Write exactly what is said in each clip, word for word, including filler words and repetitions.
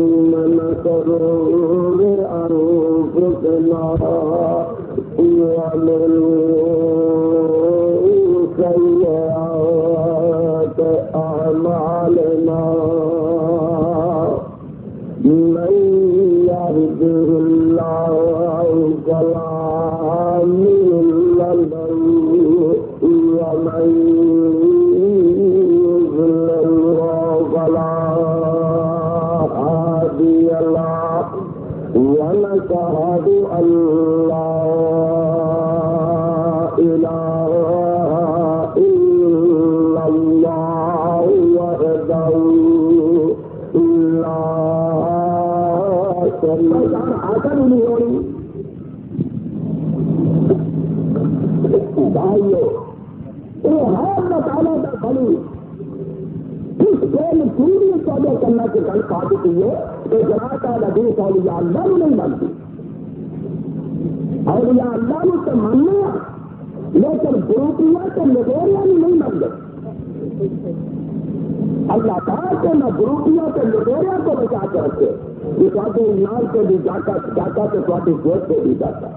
من شرور أنفسنا ومن سيئات أعمالنا من يهده الله فلا مضل له ومن يضلل فلا هادي له ونشهد أن لا إله إلا الله وحده لا شريك له بھائیو یہ ہے اللہ تعالیٰ کا بلی اس دل پوری توبہ کرنا کی گل کھا دیتی ہے کہ جناب حدیث اولیاء اللہ نے نہیں مانتی اولیاء اللہ نے تو ماننے لیکن گروپیاں تو لٹوریا نے نہیں مانتے اللہ تعالیٰ کے نہ گروپیاں تو لٹوریا کو بچا کے رکھے یہ تھوڑے ایمان سے بھی جاتا جاتا تو تھوڑی جیب سے بھی جاتا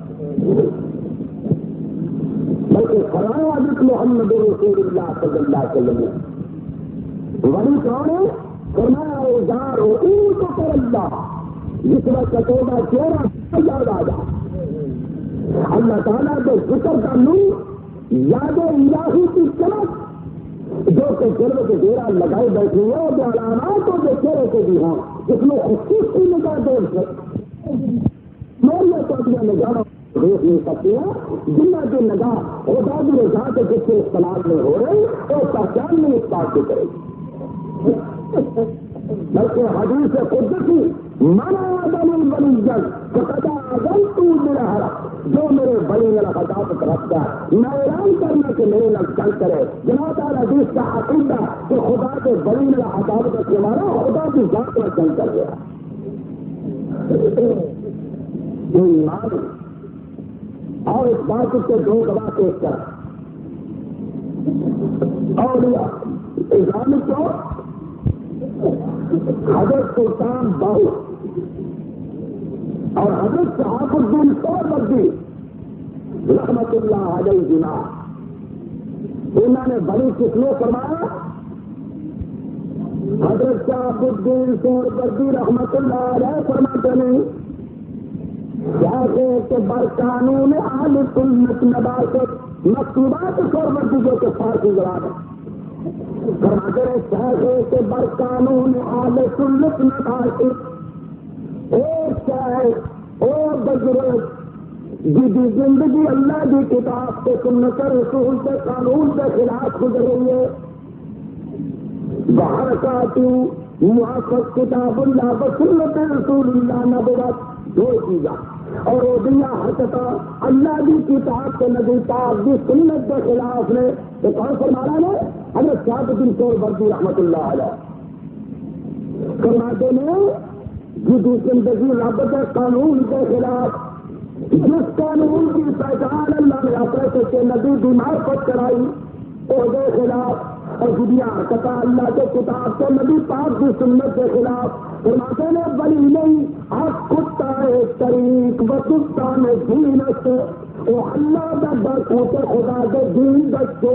بلکہ خلایا حضرت محمد رسول اللہ صلی اللہ علیہ وسلم ولی کون ہے فرمایا اوزار ہو ان کو کر اللہ جس وقت توبہ چہرہ یاد آ جا اللہ تعالیٰ کے ذکر کا نور یاد الہی کی چمک جو کہ چہرے کے ڈیرا لگائی بیٹھی ہے اور جو علامات ہو جو چہرے کے بھی ہوں اس میں خصوصی نگاہ دور سے موریہ توبیہ نگاہ دیکھ نہیں سکتی ہے جنہ کی نگاہ خدا کی رضا کے جس سے استعمال میں ہو رہی اور پہچان نہیں اس بات کی کرے گی بلکہ حدیث قدسی مانا آدم الولیجن فقدا آدم تو میرا حرق جو میرے بلی میرا خطابت رکھتا ہے میں اعلان کرنا کہ میرے لگ چل کرے جناب حدیث کا عقیدہ کہ خدا کے بلی میرا خطابت رکھنے والا خدا کی ذات میں چل کر گیا ایمان اور اس بات کے دو گواہ پیش کر اور اسلامک کو حضرت سلطان باہو اور حضرت صحاف الدین سہروردی رحمت اللہ علیہ جنا انہوں نے بڑی کسلو فرمایا حضرت صحاف الدین سہروردی رحمت اللہ علیہ فرماتے نہیں کہ بر قانون اہل سنت نباشت مکتوبات سہروردی جو کہ فارسی زبان ہے فرماتے ہیں چاہے کہ بر قانون اہل سنت نباشت اور چاہے اور بزرگ جدی زندگی اللہ کی کتاب سے سنت رسول سے قانون کے خلاف گزر رہی ہے باہر کاتی موافق کتاب اللہ بسنت رسول اللہ نبوت دو چیزاں اور وہ دنیا حقتا اللہ کی کتاب کے نبی پاک کی سنت کے خلاف نے تو کون فرمانا ہے حضرت صاحب الدین سہروردی رحمت اللہ علیہ فرماتے ہیں جدی زندگی رب کے قانون کے خلاف جس قانون کی پہچان اللہ نے اپنے کے نبی بیمار کو چڑھائی اور کے خلاف اور دنیا حقتا اللہ کے کتاب کے نبی پاک کی سنت کے خلاف فرماتے ہیں بلی نہیں آپ کتا ہے طریق بسستان دینت وہ اللہ کا در پوچھے خدا کے دین بچے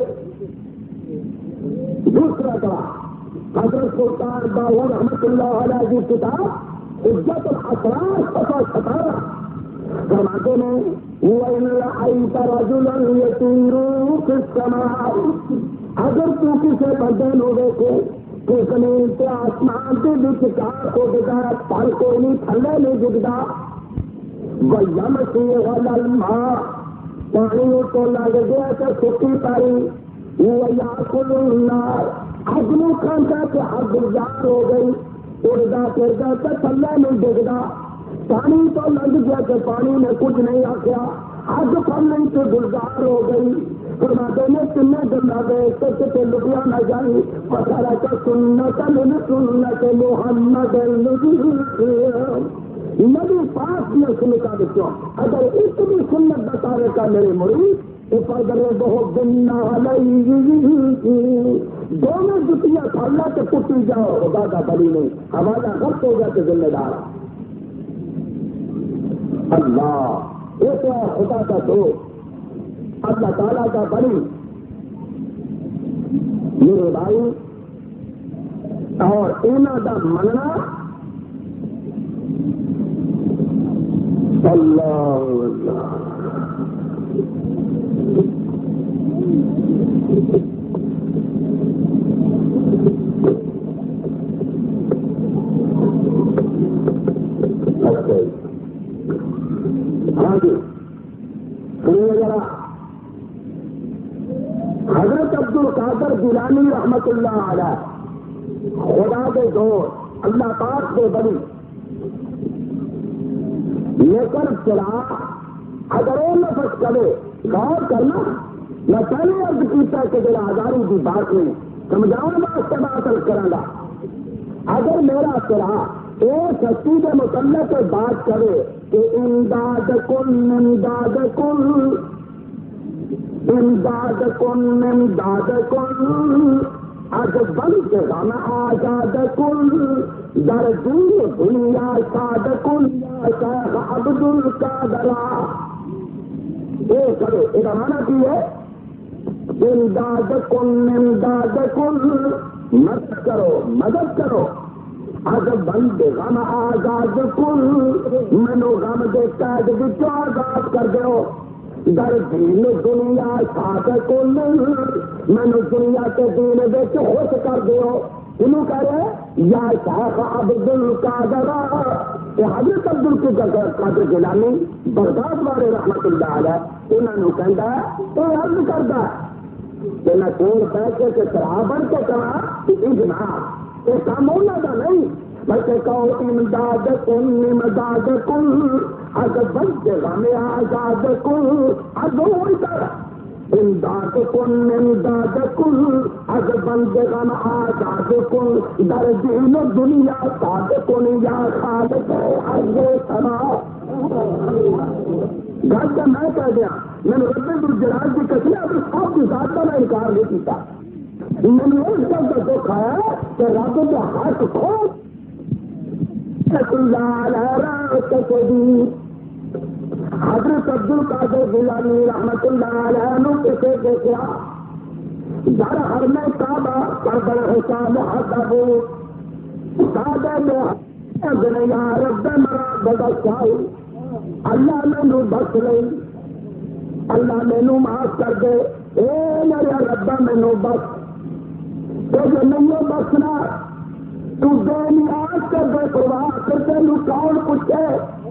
دوسرا کا حضرت سلطان باہو رحمت اللہ علیہ کی کتاب عزت الاسرار صفحہ ستارہ فرماتے ہیں وَإِنْ رَأَيْتَ رَجُلًا يَطِيرُ فِي السَّمَاءِ اگر تو کسی بدن ہو دیکھے کہ زمین سے آسمان کے بچ کار کو دکھا پل کو نہیں تھلے نہیں دکھتا وَيَمْشِي عَلَى الْمَاءِ پانی تو لگ گیا تو سکی پاری وَيَأْكُلُ النَّارِ آگ میں کھاتا کہ آگ گلزار ہو گئی اڑتا پھرتا تو تھلے نہیں دکھتا پانی تو لگ گیا کہ پانی نے کچھ نہیں آخیا آگ پھل نہیں تو گلزار ہو گئی فرماتے ہیں تم نے گلا گئے سچ سے لکیا نہ جائی پتہ کا سنت سنت محمد نبی پاک نے سنتا بچوں اگر اس بھی سنت بتانے کا میرے مرید تو پدر بہت دن دونوں جتیاں کھانا تو کٹی جاؤ خدا کا بلی نہیں ہمارا غلط ہو گیا تو ذمہ دار اللہ ایک خدا کا دوست اللہ تعالیٰ کا بلی میرے بھائی اور انہوں کا مننا اللہ ہاں جی سنیے ذرا حضرت عبد القادر جیلانی رحمت اللہ علیہ خدا کے دوست اللہ پاک کے بڑی لیکن چلا اگر وہ لفظ کرے غور کرنا میں پہلے عرض کیتا کہ میرا آزاری کی بات نہیں سمجھاؤں واسطے بات کرا اگر میرا چلا ایک ہستی کے متعلق بات کرے کہ امداد کن امداد کن امداد کن امداد کن اج بند غم آزاد کن در دور دنیا ساد کن یا شیخ عبد القادر یہ کرے یہ مانا کی ہے امداد کن امداد کن مدد کرو مدد کرو اج بند غم آزاد کن مینو غم دے قید وچوں آزاد کر دیو در دین دنیا ساد کن مینو دنیا کے دین وچ خوش کر دیو انہوں کہہ رہے یا شیخ عبد القادر یہ حضرت عبد القادر جیلانی بغداد والے رحمت اللہ علیہ انہوں کہندا ہے یہ عرض کردا کہ میں کول بیٹھ کے شراب بن کے کہا کہ جناب یہ کام انہوں کا نہیں بلکہ کہو امداد کن امداد کن اج بند غم آزاد کن اج وہی کر امداد کن امداد کن اج بند غم آزاد کن در دین دنیا ساد کن یا خالق ارض سما گل تو میں کہہ دیا میں نے رب الجلال کی قسم اپنی آپ کی ذات کا میں انکار نہیں کیتا میں نے اس بات کا دکھ آیا کہ رب کے ہاتھ کھول حضرت عبد القادر جیلانی رحمت اللہ علیہ نے کسے دیکھا در ہر میں کعبہ قبر حسام حسب سادہ میں یا رب مرا بدسائی اللہ مینو بخش لئی اللہ مینو معاف کر دے اے میرا ربا مینو بخش تو جو نہیں بخشنا تو بے نیاز کر دے پرواہ کر تینوں کون پوچھے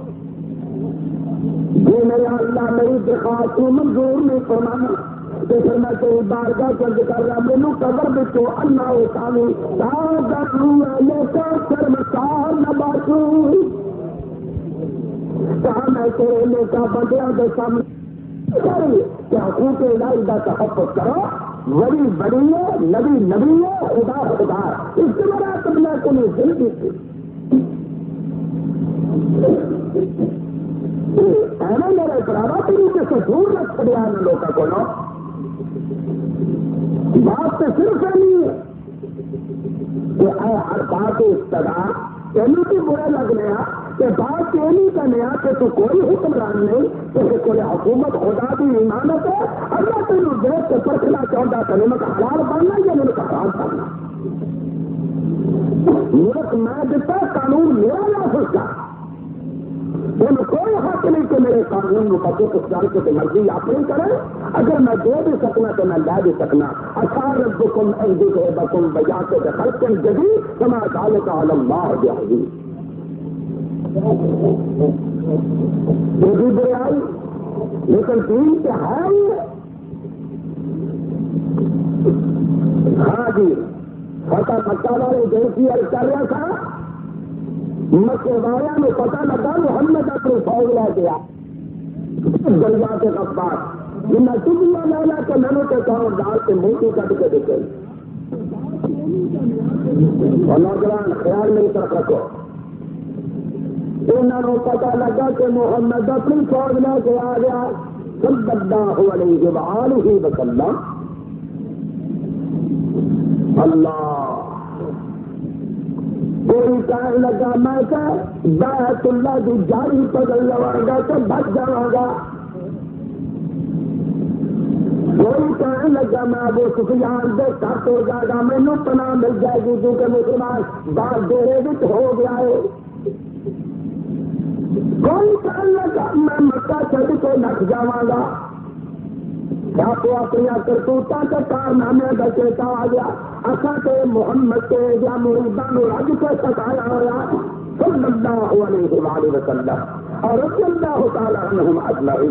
جی میرا اللہ میری درخواست منظور نہیں فرمانا تو پھر میں تیری بارگاہ چند کر رہا مینو قبر بچو اللہ سامی لے کر شرمسار نہ باشو کہاں میں تیرے لے کا بندیاں کے سامنے کری کہ حقوق الہی کا تحفظ کرو ولی بڑی ہے نبی نبی ہے خدا خدا اس کے بعد تم نے کو نہیں دل دی تھی اینا میرے برابر تیری کے سے دور رکھ چھڑیا ان لوگوں کو نو بات تو صرف ہے نہیں ہے کہ اے ہر بات استدا اینو بھی برا لگنے کہ بات یہ نہیں کرنے کہ تو کوئی حکمران نہیں کہ کوئی حکومت خدا کی امانت ہے اللہ تینوں دیکھ کے پرکھنا چاہتا کہ ملک حلال بننا یا ملک حرام بننا ملک میں دیتا قانون میرا نافذ کا ان کوئی حق نہیں کہ میرے قانون مقدس اس جان کے مرضی اپنی کرے اگر میں دے بھی سکنا تو میں لے بھی سکنا اچھا ربکم انذبکم بجا کے خلق جدید کما ذلک علی اللہ بعزیز یہ بھی برائی لیکن دین کے ہے ہی ہاں جی فتح مکہ والے جیسی عرض کر رہا تھا مکے والوں میں پتہ لگا محمد اپنی فوج لے گیا دریا کے رفتار یہ میں ٹکیا لے لا کے میں نے تو کہا ڈال کے موٹی کٹ کے دیکھے اور نوجوان خیال میری طرف رکھو انہوں نے پتا لگا کہ محمد اپنی فوج لے کے آ گیا صلی اللہ علیہ وآلہ وسلم اللہ کوئی کہنے لگا میں کہ بیت اللہ کی جاری پکڑ لوا گا تو بچ جاؤں گا. کوئی کہنے لگا میں ابو سفیان دے ساتھ ہو جائے گا, مینو پناہ مل جائے گی کیونکہ مسلمان بات ڈیرے وچ ہو گیا ہے. کوئی کہنے لگا میں مکہ چھڈ کے نس جاواں گا. آپ اپنی کرتوتاں کے کارنامے کا چیتا آ گیا. اصا تو محمد کے یا مریداں نو رج کے ستایا ہوا صلی اللہ علیہ وآلہ وسلم اور رضی اللہ تعالی عنہم اجمعین.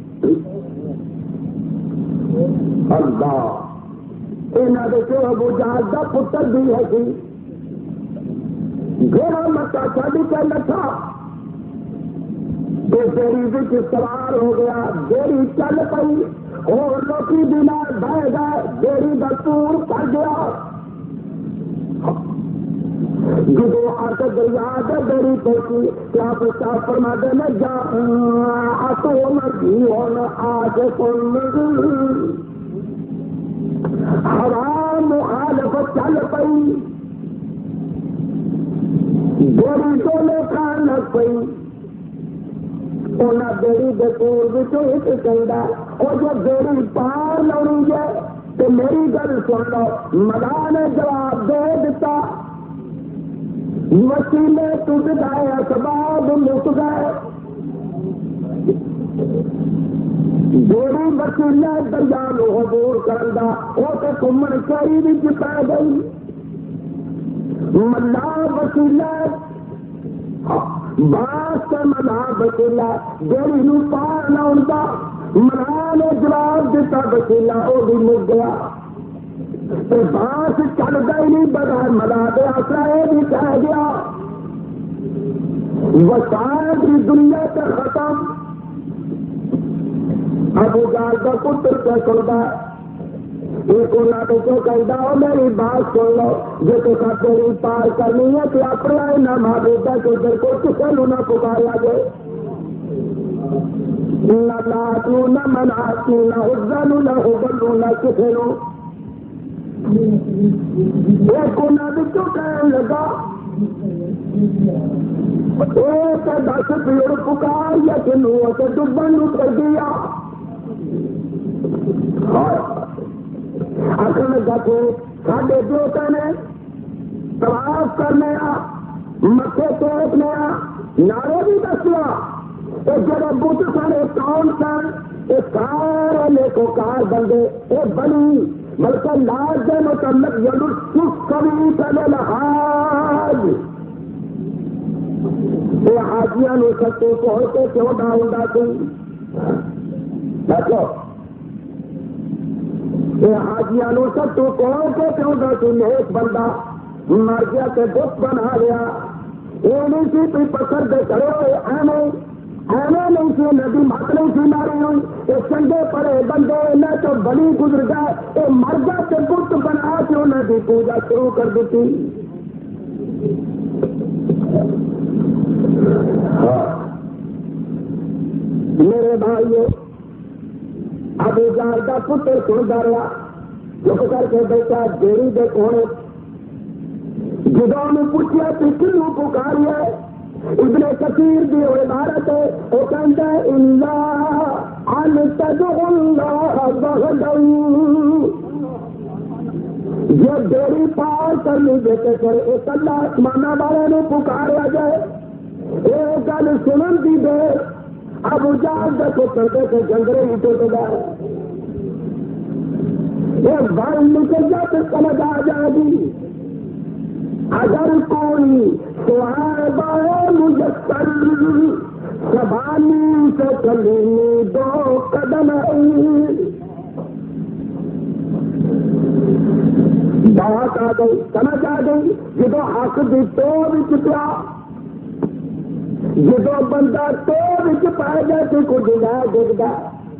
اللہ انہاں دے پیو ابو جہل دا پتر بھی ہے سی, گھوڑا مکہ چھڈ کے نسا تو بیڑی وچ سوار ہو گیا. بیڑی چل پئی اور لوکی بیمار بہ گئے, بیڑی کا ٹور کر گیا. جب آ کے دریا کے بیڑی پہنچی کیا پتا فرما دے میں جا تو مرضی ہونا آج سن ہوا مخالفت چل پئی, بیڑی تو لے کھان لگ پئی. انہیں بیڑی کے پور ایک کہہ اور جو بیڑی پار لڑی ہے تو میری گل سن لو. ملا نے جواب دے دیتا وسیلے ٹوٹ گئے, اسباب مک گئے. بیڑی وسیلے دریا نو عبور کرنا وہ تو گھومن چوری بھی پی گئی. ملا وسیلے باس کا ملا وسیلہ بیڑی نو پار لاؤں گا. ملا نے جواب دیتا وسیلہ وہ بھی مک گیا. باس چل گئی نہیں بغیر ملا دے آسرا یہ بھی کہہ گیا. وسائل کی دنیا سے ختم. ابو جہل کا پتر کیا کرتا ایک انہوں نے کیوں کہتا میری بات سن لو, جی تو تیری پار کرنی ہے کہ اپنا نہ معبودہ کے ادھر کو کسی نو نہ پکارا جائے. نہ لات نہ منات نہ حزن نہ حبل نہ کسی نو. ایک انہوں نے کیوں کہنے لگا ایک دس پیڑ پکار یا کنو اسے ڈبن نو کر دیا. اصل میں دیکھو ساڈے دوست نے طواف کرنے متے ٹیکنے نعرے بھی دسیا. یہ جڑے بت سارے کون سن یہ سارے نیکوکار بندے یہ بنی بلکہ لاج کے متعلق یلو کبھی پہلے لحاظ یہ حاجیاں نو سچے پہنچ کے کیوں ڈاؤں سی. دیکھو یہ حاجیاں نو سچو کون کے کیوں ڈاسی نیک بندہ مر گیا کہ بت بنا لیا. یہ نہیں سی کوئی پتھر دے کرو ایویں ایویں نہیں سی ندی مت نہیں سی ماری ہوئی. یہ چنگے پڑے بندے انہیں تو بلی گزر گئے. یہ مر گیا کہ بت بنا کے انہیں بھی پوجا شروع کر دیتی. میرے بھائیو ابو جہل کا پتر سنتا رہا چپ کر کے بیٹھا بیڑی دے کونے. جب انہوں پوچھا کہ کنوں پکاری ہے ابن کثیر دی عبارت ہے وہ کہتا ہے اللہ ان تدعو اللہ وحدہ. یہ بیڑی پار کرنی دیتے کر ایک اللہ آسمانہ والے نے پکارا جائے. یہ گل سنن دی دے ابو جہل دے پتر کے جنگرے ہی ٹوٹ گئے. یہ بال نکل جا تو سمجھ آ جائے گی. اگر کوئی صحابہ مجسر زبانی سے چلی دو قدم بات آ گئی سمجھ آ گئی. جب حق دی تو بھی چکیا جب بندہ تو بھی پائے گا تو کچھ نہ دیکھتا.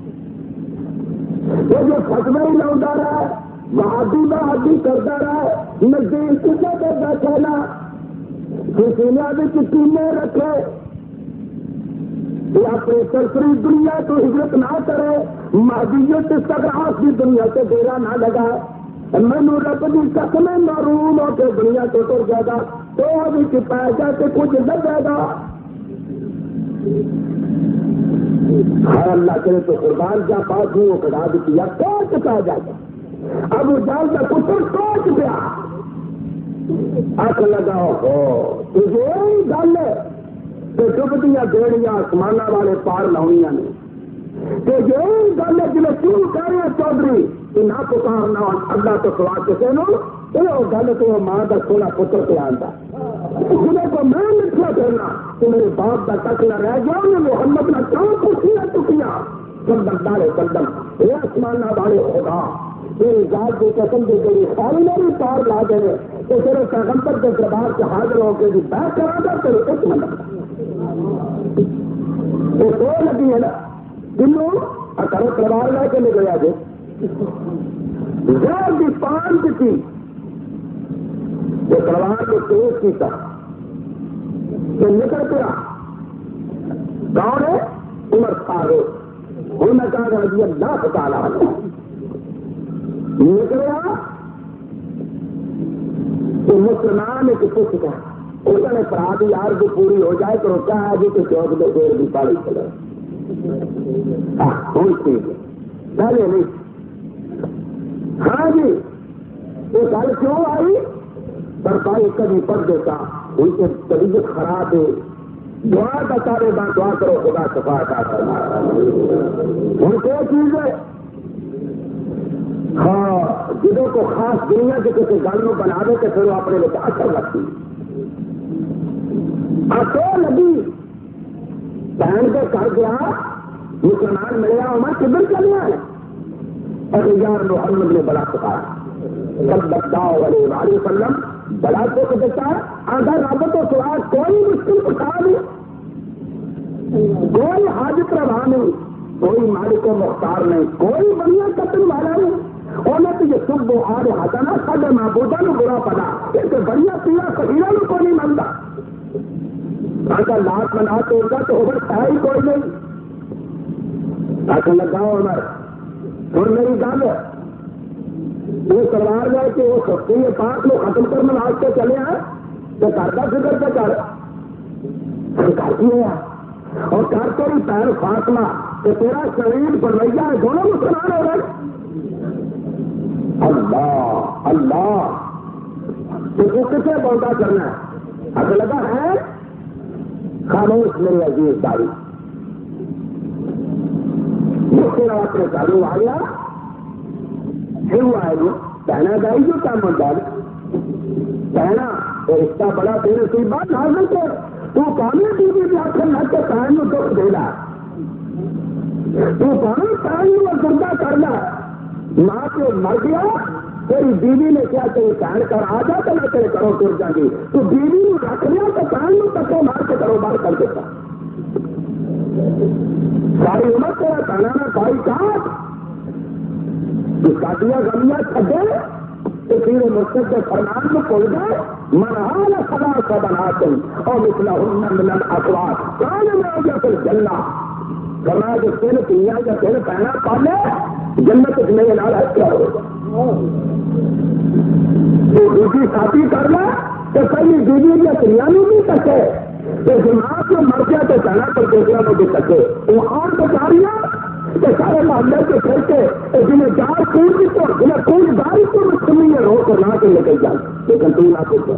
وہ جو فتوی ہی لاؤں رہا بہادی بہادی کرتا رہا نزدیک کسی کے بیٹھے نا کسی نے بھی کینے رکھے. یہ اپنی سرسری دنیا تو ہجرت نہ کرے مہدیت سگراس کی دنیا سے ڈیرا نہ لگا. مینو رب کی قسم معروم ہو کے دنیا تو تر جائے گا تو ابھی پی جا کے کچھ نہ جائے گا. ہر اللہ کرے تو قربان جا پاس ہوں وہ خدا بھی کیا کوچ پی جائے گا. اب وہ جال کا پتر کوچ گیا آخ لگا ہو تجھے گل تو ڈبدیاں بیڑیاں آسمان والے پار لاؤنیاں نے تو یہی گل ہے جی کیوں کہہ رہے ہیں چودھری کہ نہ پکارنا اللہ تو سوا کسی نو یہ گل تو ماں کا سونا پتر پہ آتا جنہیں کو میں لکھا کرنا تو میرے باپ کا تک نہ رہ گیا انہیں محمد نہ کیوں پوچھیا چکیا سب بردارے قدم یہ آسمان والے خدا میری ذات کی قسم کی گئی ساری نے بھی پار لا دیں تو پھر پیغمبر کے دربار سے حاضر ہو کے بھی بیٹھ کرا تھا پھر ایک مطلب وہ دو لگی ہے نا دنوں کرو تلوار لے کے نکل آ گئے زہر کی پان کی تھی جو تلوار کو تیز کی تھا تو نکل پیا کون ہے عمر فاروق ہوں میں کہا رضی اللہ تعالیٰ نکلیا تو مسلمان ایک پوچھتا اس نے پرا کی یار جو پوری ہو جائے تو کیا ہے جی کہ چوک دے دیر بھی پاڑی چلے ہوں ٹھیک ہے پہلے نہیں. ہاں جی وہ گل کیوں آئی پر بھائی کبھی پڑھ دیتا ان کی طبیعت خراب ہے دعا کا سارے بات دعا کرو خدا شفا کا کرنا ہوں کیا چیز ہے. ہاں جدوں کو خاص دنیا کے کسی گل میں بنا دے تو پھر وہ اپنے لیے اثر لگتی تو لگی بہن کو کر گیا مسلمان ملیا عمر کدھر چلیا ہے اور یار محمد نے بڑا پکارا سب بداؤ علیہ وآلہ وسلم بڑا دکھ دیتا ہے اگر رب تو سوا کوئی مشکل پٹا نہیں کوئی حاجت روا نہیں کوئی مالک و مختار نہیں کوئی بڑھیا قتل والا نہیں انہیں تو یہ سب وہ آ رہا تھا نا سارے محبوبہ کو برا پڑا کہ بڑھیا پیا فقیرہ کو کوئی نہیں مانتا اگر لاکھ منا تو ہوگا تو اوپر ہے ہی کوئی نہیں. آخر لگاؤ عمر اور میری گل وہ سلوار گئے کہ وہ سستی پاک لوگ ختم کرنے آج کے چلے ہیں تو گھر کا فکر پہ کر کرتی ہے اور کر کے بھی پیر فاطمہ تو تیرا شریر بنویا ہے دونوں مسلمان ہو گئے. اللہ اللہ تو وہ کسے بولتا کرنا ہے اگر لگا ہے خاموش میرے عزیز داری مجھے اپنے چالو آ گیا پھر وہ آئے گی کہنا گائی جو کام ہوتا ہے کہنا رشتہ بڑا تیرے سی بات حاصل کر تو کامل ٹی وی بھی آخر نہ کے ٹائم میں دکھ دے گا تو کامل ٹائم میں گردہ کرنا ماں کو مر گیا تیری بیوی نے کیا تیری پہن کر آ جا تو میں تیرے کرو تر جا گی تو بیوی نے رکھ لیا تو پہن میں تکو مار کے کاروبار کر دیتا ساری عمر تیرا کہنا میں بھائی کاٹ شادیاں گمیاں چھڈے تو پھر مرشد کے فرمان میں کھل گئے منحال خدا کا بنا تم اور مثلا من الافواج کان میں ہو گیا پھر جلنا کرنا جو تین پیا یا تین پہنا پالے جنت اس میں نال ہے کیا ہوگا تو دوسری ساتھی کرنا تو کئی بیوی یا کریانی بھی سکے تو دماغ میں مر گیا تو کہنا پر دوسرا کو بھی سکے وہ اور بچاریاں تو سارے محلے کے پھر کے جنہیں جار کود بھی تو جنہیں کود داری کو سنی ہے رو کر لا کے نکل جائے لیکن تو نہ پوچھو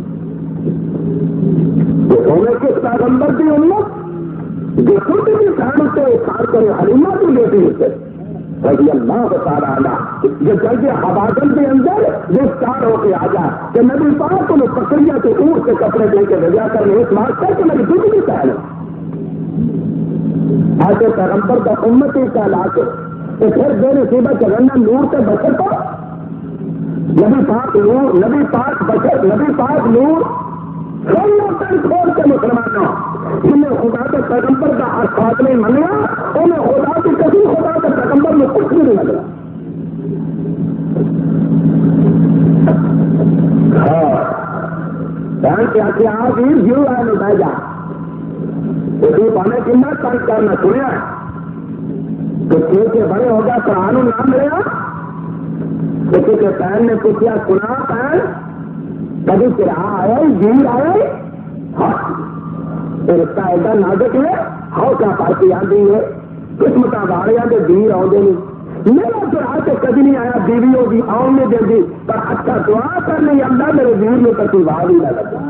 تو ہونے کے پیغمبر کی امت جو خود بھی سہن سے کار کرے حلیمہ بھی لیتی اسے رضی اللہ بتا رہا جو جلد حوادن کے اندر جو اسٹار ہو کے آ جائے کہ نبی پاک کو پکڑیا کے اونٹ سے کپڑے دے کے بھیجا کر اس واسطے کہ میری دودھ بھی پہلے آج پیغمبر کا امت ہی کا لا کے تو پھر بے نصیبہ چلنا نور سے بچر تو نبی پاک نور نبی پاک بچر نبی پاک نور کھول کے مسلمانوں جنہیں خدا کے پیغمبر کا ہر بات نہیں منیا انہیں خدا کی کسی خدا کے پیغمبر میں کچھ بھی نہیں لگ رہا. بہن کیا کیا ویر جیو آئے میں بہ جا اسی پانے کنا تنگ کرنا سنیا تو کھیل کے بڑے ہوگا قرآن نام ملے گا کسی کے پہن نے پوچھا سنا پہن کبھی چراہ آیا جیر آیا ہاں رشتہ ایڈا نازک ہے ہاؤ کیا پارٹی آتی ہے قسمت والے کے دیر آتے نہیں میرا چراہ تو کبھی نہیں آیا بیوی ہوگی آؤں نہیں دیں پر اچھا دعا کر نہیں اللہ میرے ویر میں کسی واہ بھی نہ لگا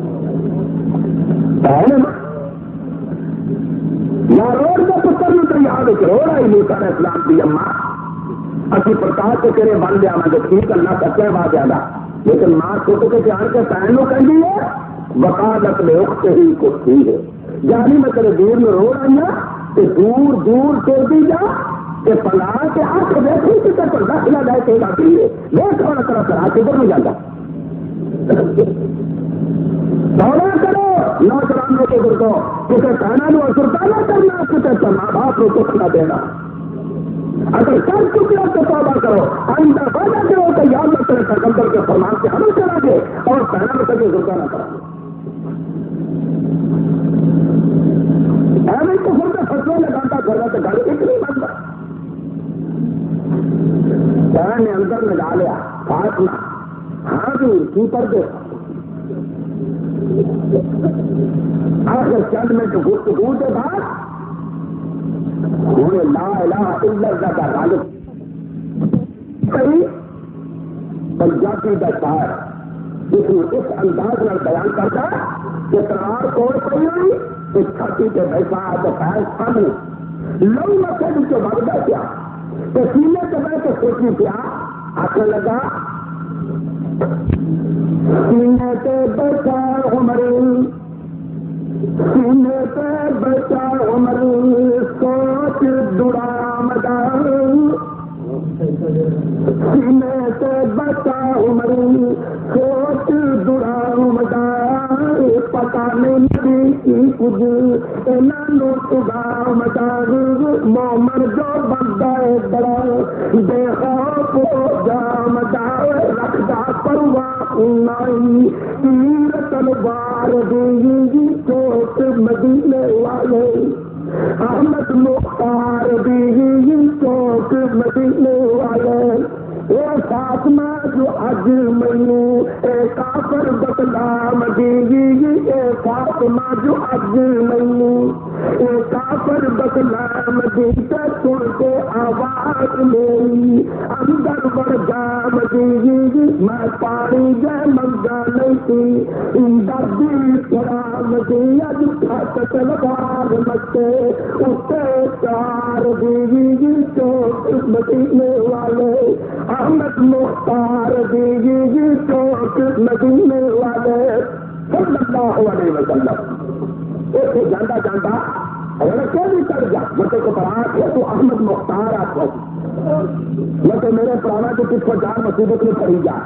یا روڈ کا پتر بھی تو یاد روڑ آئی موسیٰ علیہ السلام کی اما اسی پرکاش کے تیرے بن لیا گا ٹھیک اللہ سچا ہے بات زیادہ لیکن ماں چھوٹے کے جان کے پہن لو کہہ دی ہے وکالت میں اخت ہی کچھ تھی ہے جانی میں تیرے دور میں روڑ آئی کہ دور دور چھوڑ دی جا کہ پلا کے آنکھ دیکھی کہ پر دس نہ جائے کہ آتی ہے دیکھ والا طرح کرا کے ادھر نہیں جاتا دورہ کرو نوجوانوں کے ادھر کو کسی کھانا نو اثرتا نہ کرنا کسی ماں باپ کو دکھ نہ دینا اگر کر چکے تو توبہ کرو آئندہ وعدہ کرو تو یا اللہ تیرے پیغمبر کے فرمان سے عمل کرا گے اور پہنا میں کبھی ضرورت نہ کرا ایویں تو خود فصلوں میں ڈانٹا کرنا تو گاڑی اتنی بند بہن نے اندر میں ڈال لیا فاطمہ ہاں جی کی پر دے آخر چند منٹ گفتگو کے بعد انہیں لا الہ الا اللہ کا غالب صحیح پنجابی کا شاعر جس نے اس انداز میں بیان کرتا کہ تلوار کوڑ پڑی ہوئی اس چھاتی کے بیٹھا تو پیر سامنے لو مسے جو بھگتا کیا تو سینے سے بیٹھ کے سوچی کیا آخر لگا سینے سے بیٹھا عمر سینے سے بیٹھا عمر سوچ درامدار سینے سے بیٹھا عمر سوچ درامدار پتا نہیں کی کچھ انہوں تدامدار مومن جو بندہ بڑا بے خوف جامدار رکھدا پرواہ نہیں تیر تلوار دی چوٹ مدینے والے احمد مختار دی چوٹ مدینے والے اے فاطمہ جو اج مینو اے کافر بتلام دی اے فاطمہ جو اج مینو اے کافر بتلام دی تے سن کے آواز میری اندر بڑھ جام دی میں پانی جے منگا نہیں تھی اندر دی کرام دی اج کھت تلوار مچے اتے چار دی چوٹ مدینے والے احمد مختار دی چوٹ مدینے والے صلی اللہ علیہ وسلم اسے جانا جانا اگر کیا بھی کر جا مجھے کو پڑھا کہ تو احمد مختار آپ کو میں تو میرے پرانا کے کس کو جان مصیبت میں پڑھی جا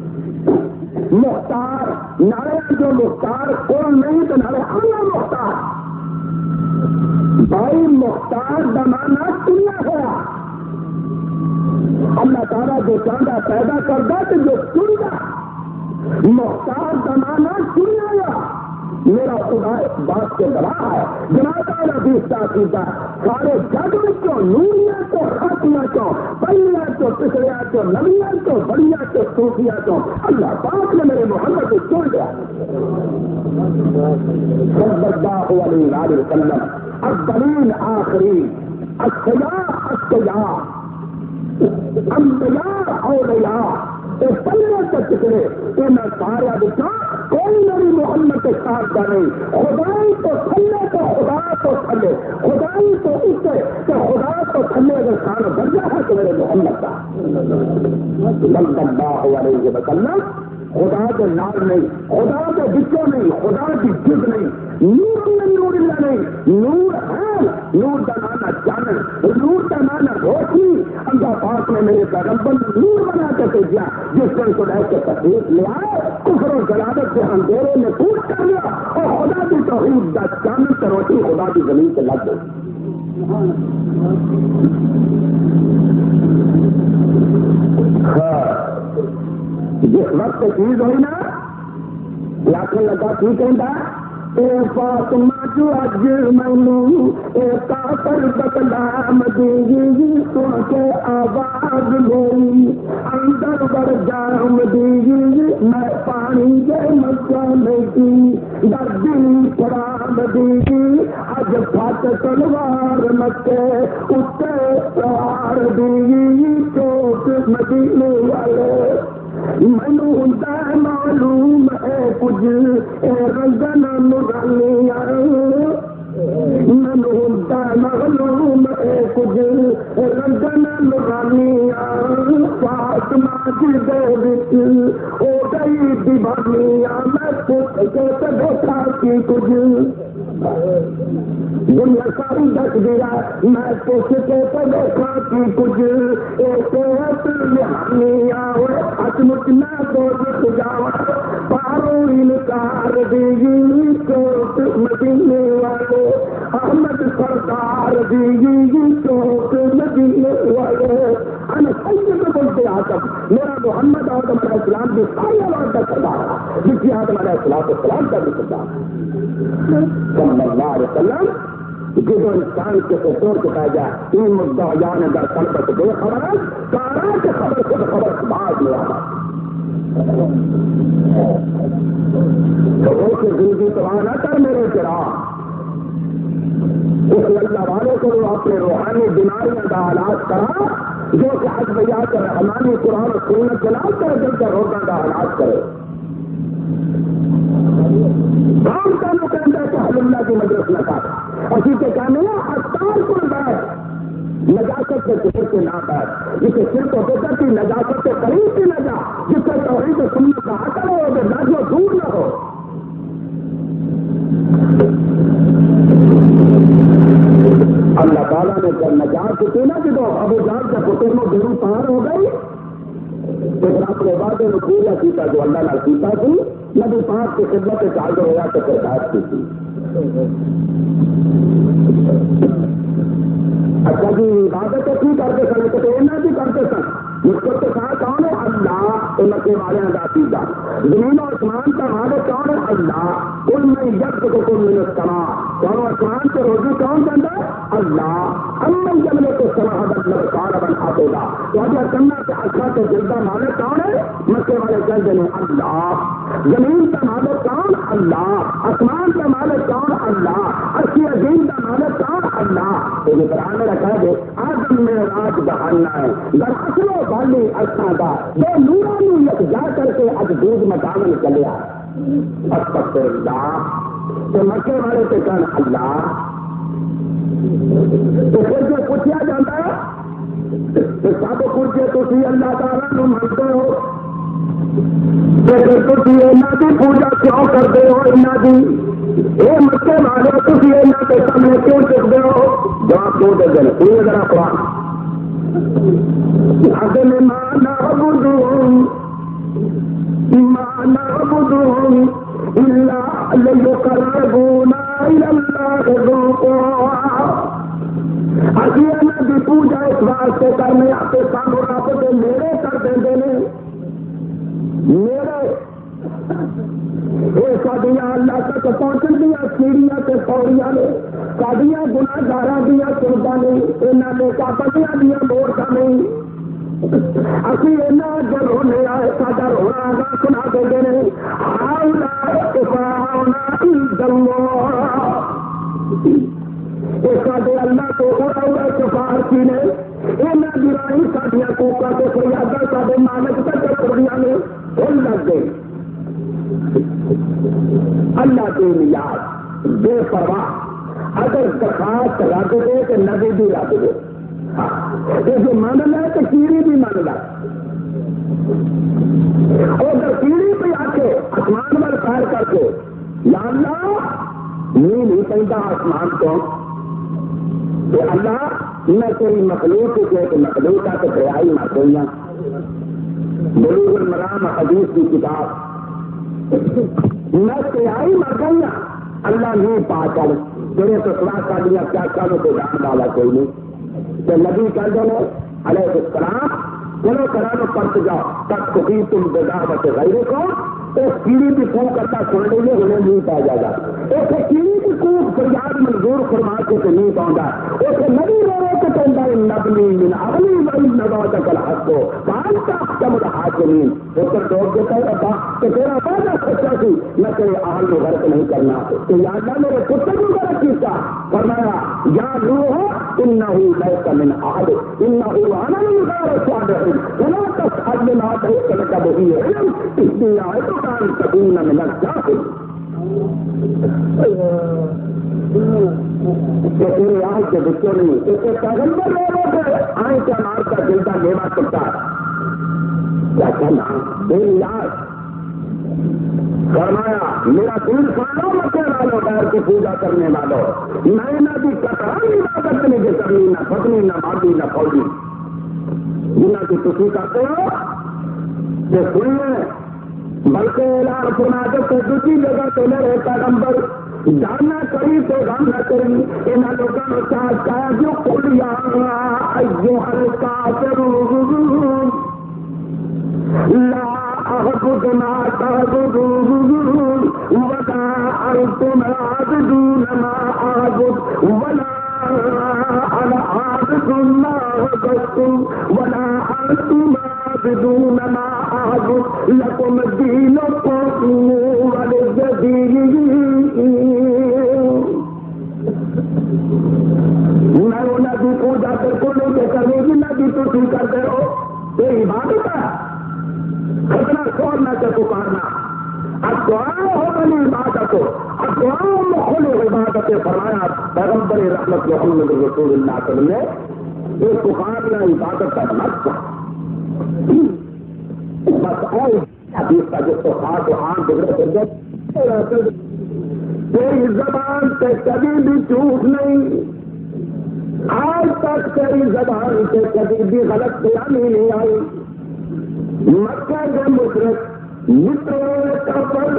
مختار نارے جو مختار کون نہیں تو نارے اللہ مختار بھائی مختار زمانہ چنیا ہوا اللہ تعالیٰ جو چاندہ پیدا کرتا تو جو چنتا مختار زمانہ چنیا ہوا میرا خدا اس بات کے گواہ ہے جناب بیستا سیتا سارے جگ چو نوریا تو خاتمہ چو پہلیا تو پچھڑیا تو نویا تو بڑیا تو صوفیا تو اللہ پاک نے میرے محمد کو چھوڑ دیا صلی اللہ علیہ وسلم اولین آخرین اشیاء اشیاء انبیاء اولیاء یہ پہلے سے ٹکڑے کہ میں سارا دکھا کوئی میری محمد کے ساتھ کا نہیں خدائی تو تھلے تو خدا تو تھلے خدائی تو اس سے کہ خدا تو تھلے اگر کھانا بڑھ جائے تو میرے محمد کا صلی اللہ علیہ وسلم خدا کے نال نہیں خدا کے بچوں نہیں خدا کی جد نہیں نور میں نور اللہ نہیں نور ہے نور کا مانا جانن نور کا مانا روشنی اللہ پاک نے میرے پیغمبر نے نور بنا کے بھیجا جس کو کو رہ کے تکلیف لے آئے کفر و جلالت کے اندھیرے میں پوچھ کر لیا اور خدا کی توحید کا چاند سے روشنی خدا کی زمین سے لگ گئی جس وقت چیز ہوئی نا لاکھوں لگا کی کہتا اے فاطمہ جو اج مینوں اے کافر بدنام دی سن کے آواز لئی اندر بڑ جام دی میں پانی دے مکہ نہیں دردی پرام دی اج پھٹ تلوار مکے اتے سوار دی چوک مدینے والے مینوں ہوندا معلوم ہے کچھ اے رنگن نورانیاں مینوں ہوندا معلوم ہے کچھ اے رنگن نورانیاں فاطمہ دی دے وچ او گئی دیوانیاں میں پوچھ کے تے دیکھا کی کچھ دنیا ساری دس دیا میں پوچھ کے تو دیکھا کہ کچھ ایک لہانیاں ہاتھ مٹنا تو دکھ جاوا پارو انکار دی چوک مدینے والے احمد سرکار دی چوک مدینے والے انا سید بولتے آدم میرا محمد آدم علیہ السلام کی ساری آواز کا سردار جس کی آدم علیہ السلام کو سلام کا بھی سردار صلی اللہ علیہ وسلم جب انسان کے سور کے پہ جائے تین مدعیان اگر سلبت بے خبر ہے سارا کے خبر خود خبر بعد میں آنا تو ایک زندگی تباہ نہ کر میرے چراغ اس اللہ والے کو وہ اپنے روحانی بیماریاں کا علاج کرا جو کہ حج بیات رحمانی قرآن و سنت چلا کر جب کا روزہ کا علاج کرے کام کا مقام ہے کہ حل اللہ کی مجلس نہ کر اسی کے کہنے اختار پر بیٹھ نجاست سے دور کے نہ بیٹھ جسے صرف و فکر کی نجاست سے قریب سے نہ جا جس سے توحید و سنت کا حاصل ہو جو نہ جو دور نہ ہو اللہ تعالیٰ نے جب نجات کی نا کہ تو ابو جان کے پتر میں ضرور پار ہو گئی تو اپنے وعدے میں پورا کیتا جو اللہ نے کیتا تھی نبی پاک کی خدمت سے چال ہوا تو پھر بات کی تھی اچھا جی عبادت کی کرتے سن تو اینا بھی کرتے سن مجھ کو تو کہا کون ہے اللہ تو مکے والے ادا سیدھا زمین و آسمان کا مالک کون ہے اللہ ان میں یق کو کل من سما کون آسمان سے روزی کون کرتا ہے اللہ ہم جملے کو سما مطلب کار بن آتے گا تو اگر کرنا کہ اچھا تو جلدہ مالک کون ہے مکے والے کہہ دیں اللہ زمین کا مالک کون اللہ آسمان کا مالک کون اللہ اچھی عظیم کا مالک کون اللہ تو یہ قرآن میں رکھا ہے آدم میں راج بہانا ہے دراصل و بالی اچھا کا وہ نورانیت جا کر کے اب دودھ مکان چلیا استغفر اللہ تو مکے والے سے کہن اللہ تو پھر جو پوچھا جاتا ہے تو سب پوچھے تو سی اللہ تعالیٰ نو مانتے ہو تو تھی اینا کی پوجا کیوں کرتے ہو اینا کی یہ مکے والے تھی اینا کے سامنے کیوں چکتے ہو جواب دو دے دیں پوری ذرا قرآن اگل ما نعبدهم ما نعبدهم الا ليقربونا الى الله ذوقا اسی انہاں دی پوجا اس واسطے کرنے آتے سانو رب دے میرے کر دیندے نے میرے یہ سڈیا اللہ تک پہنچن دیا سیڑیاں تے پوڑیاں نے سڈیا گناہگاراں دیا سردا نہیں یہاں نے کابلیاں دیا موڑا نہیں اسی اینا جو رونے آئے ساڈا رونا آگا سنا دے نے آؤنا کفاؤنا عند اللہ یہ سارے اللہ تو اڑا اڑا کفار کی نے یہاں کی راہی سڈیا کوکا کے فریاداں سارے مالک تک پڑیاں نے بھول لگ گئے اللہ کی نیاد بے پرواہ اگر زکات رد دے تو نبی بھی رد دے یہ من لے تو کیڑی بھی من لے اگر کیڑی پہ آ کے آسمان وال پیر کر کے یا اللہ نہیں نہیں پہنتا آسمان کو تو اللہ میں تیری مخلوق کے تو مخلوق کا تو خیال مر گئی ہوں بلوغ المرام حدیث کی کتاب میں تیاری مر گئی ہوں اللہ نہیں پا کر تیرے تو سوا کر دیا کیا چالوں کو جان والا کوئی نہیں تو نبی کہہ دو علیہ السلام چلو کرانو پرت جاؤ تک کبھی تم بغاوت غیر کو اس کیڑی کی کوک کرتا سن لیے انہیں نہیں پا جائے گا. اسے کیڑی کی کوک فریاد منظور فرما کے تو نہیں پاؤں. اسے نبی رو کے کہتا ہے نبنی من اگلی وئی نبات کل ہسو کام کا کم رہا زمین اسے ڈوب دیتا ہے ابا کہ تیرا وعدہ سچا سی نہ تیرے اہل کو غرق نہیں کرنا. تو یا اللہ میرے پتر کو غرق کیتا فرمایا یا روح انه ليس من احد انه انا الغار الصالحين فلا تسأل ما ليس لك به علم اني اعظك ان تكون من الجاهلين. کہ تیرے آج کے بچوں نہیں اسے پیغمبر لوگوں کو آئیں کیا مارتا جلتا لیوا کرتا کیا کہنا دل یاد فرمایا میرا دل سالوں مکے والوں غیر کی پوجا کرنے والوں میں نہ بھی کترا عبادت نہیں کہ کرنی نہ پتنی نہ مادی نہ فوجی جنہ کی تسی کرتے ہو کہ سنیے بلکہ اعلان سنا کے دوسری جگہ تو میرے پیغمبر جاننا کری تو غم نہ کری ان لوگوں نے ساتھ کہا جو کھلیا ایوہ الکافرون لا اعبد ما تعبدون ولا انتم عابدون ما اعبد ولا انا عابد ما عبدتم ولا انتم عابدون ما اعبد لكم دينكم ولي دين. میں انہیں بھی پوجا بالکل نہیں کرنے کی نہ بھی تھی کرتے ہو یہ عبادت ہے. خطرہ چھوڑنا سے پکارنا ادعا ہو بنی عبادت ہو ادعا مخل عبادت فرمایا پیغمبر رحمت محمد رسول اللہ صلی اللہ علیہ وسلم یہ پکارنا عبادت کا نقص بس اور حدیث کا جس کو خاص عام بگڑے تیری زبان سے کبھی بھی چوک نہیں آج تک تیری زبان سے کبھی بھی غلط بیانی نہیں آئی. مکہ کے مشرک مٹرے کافر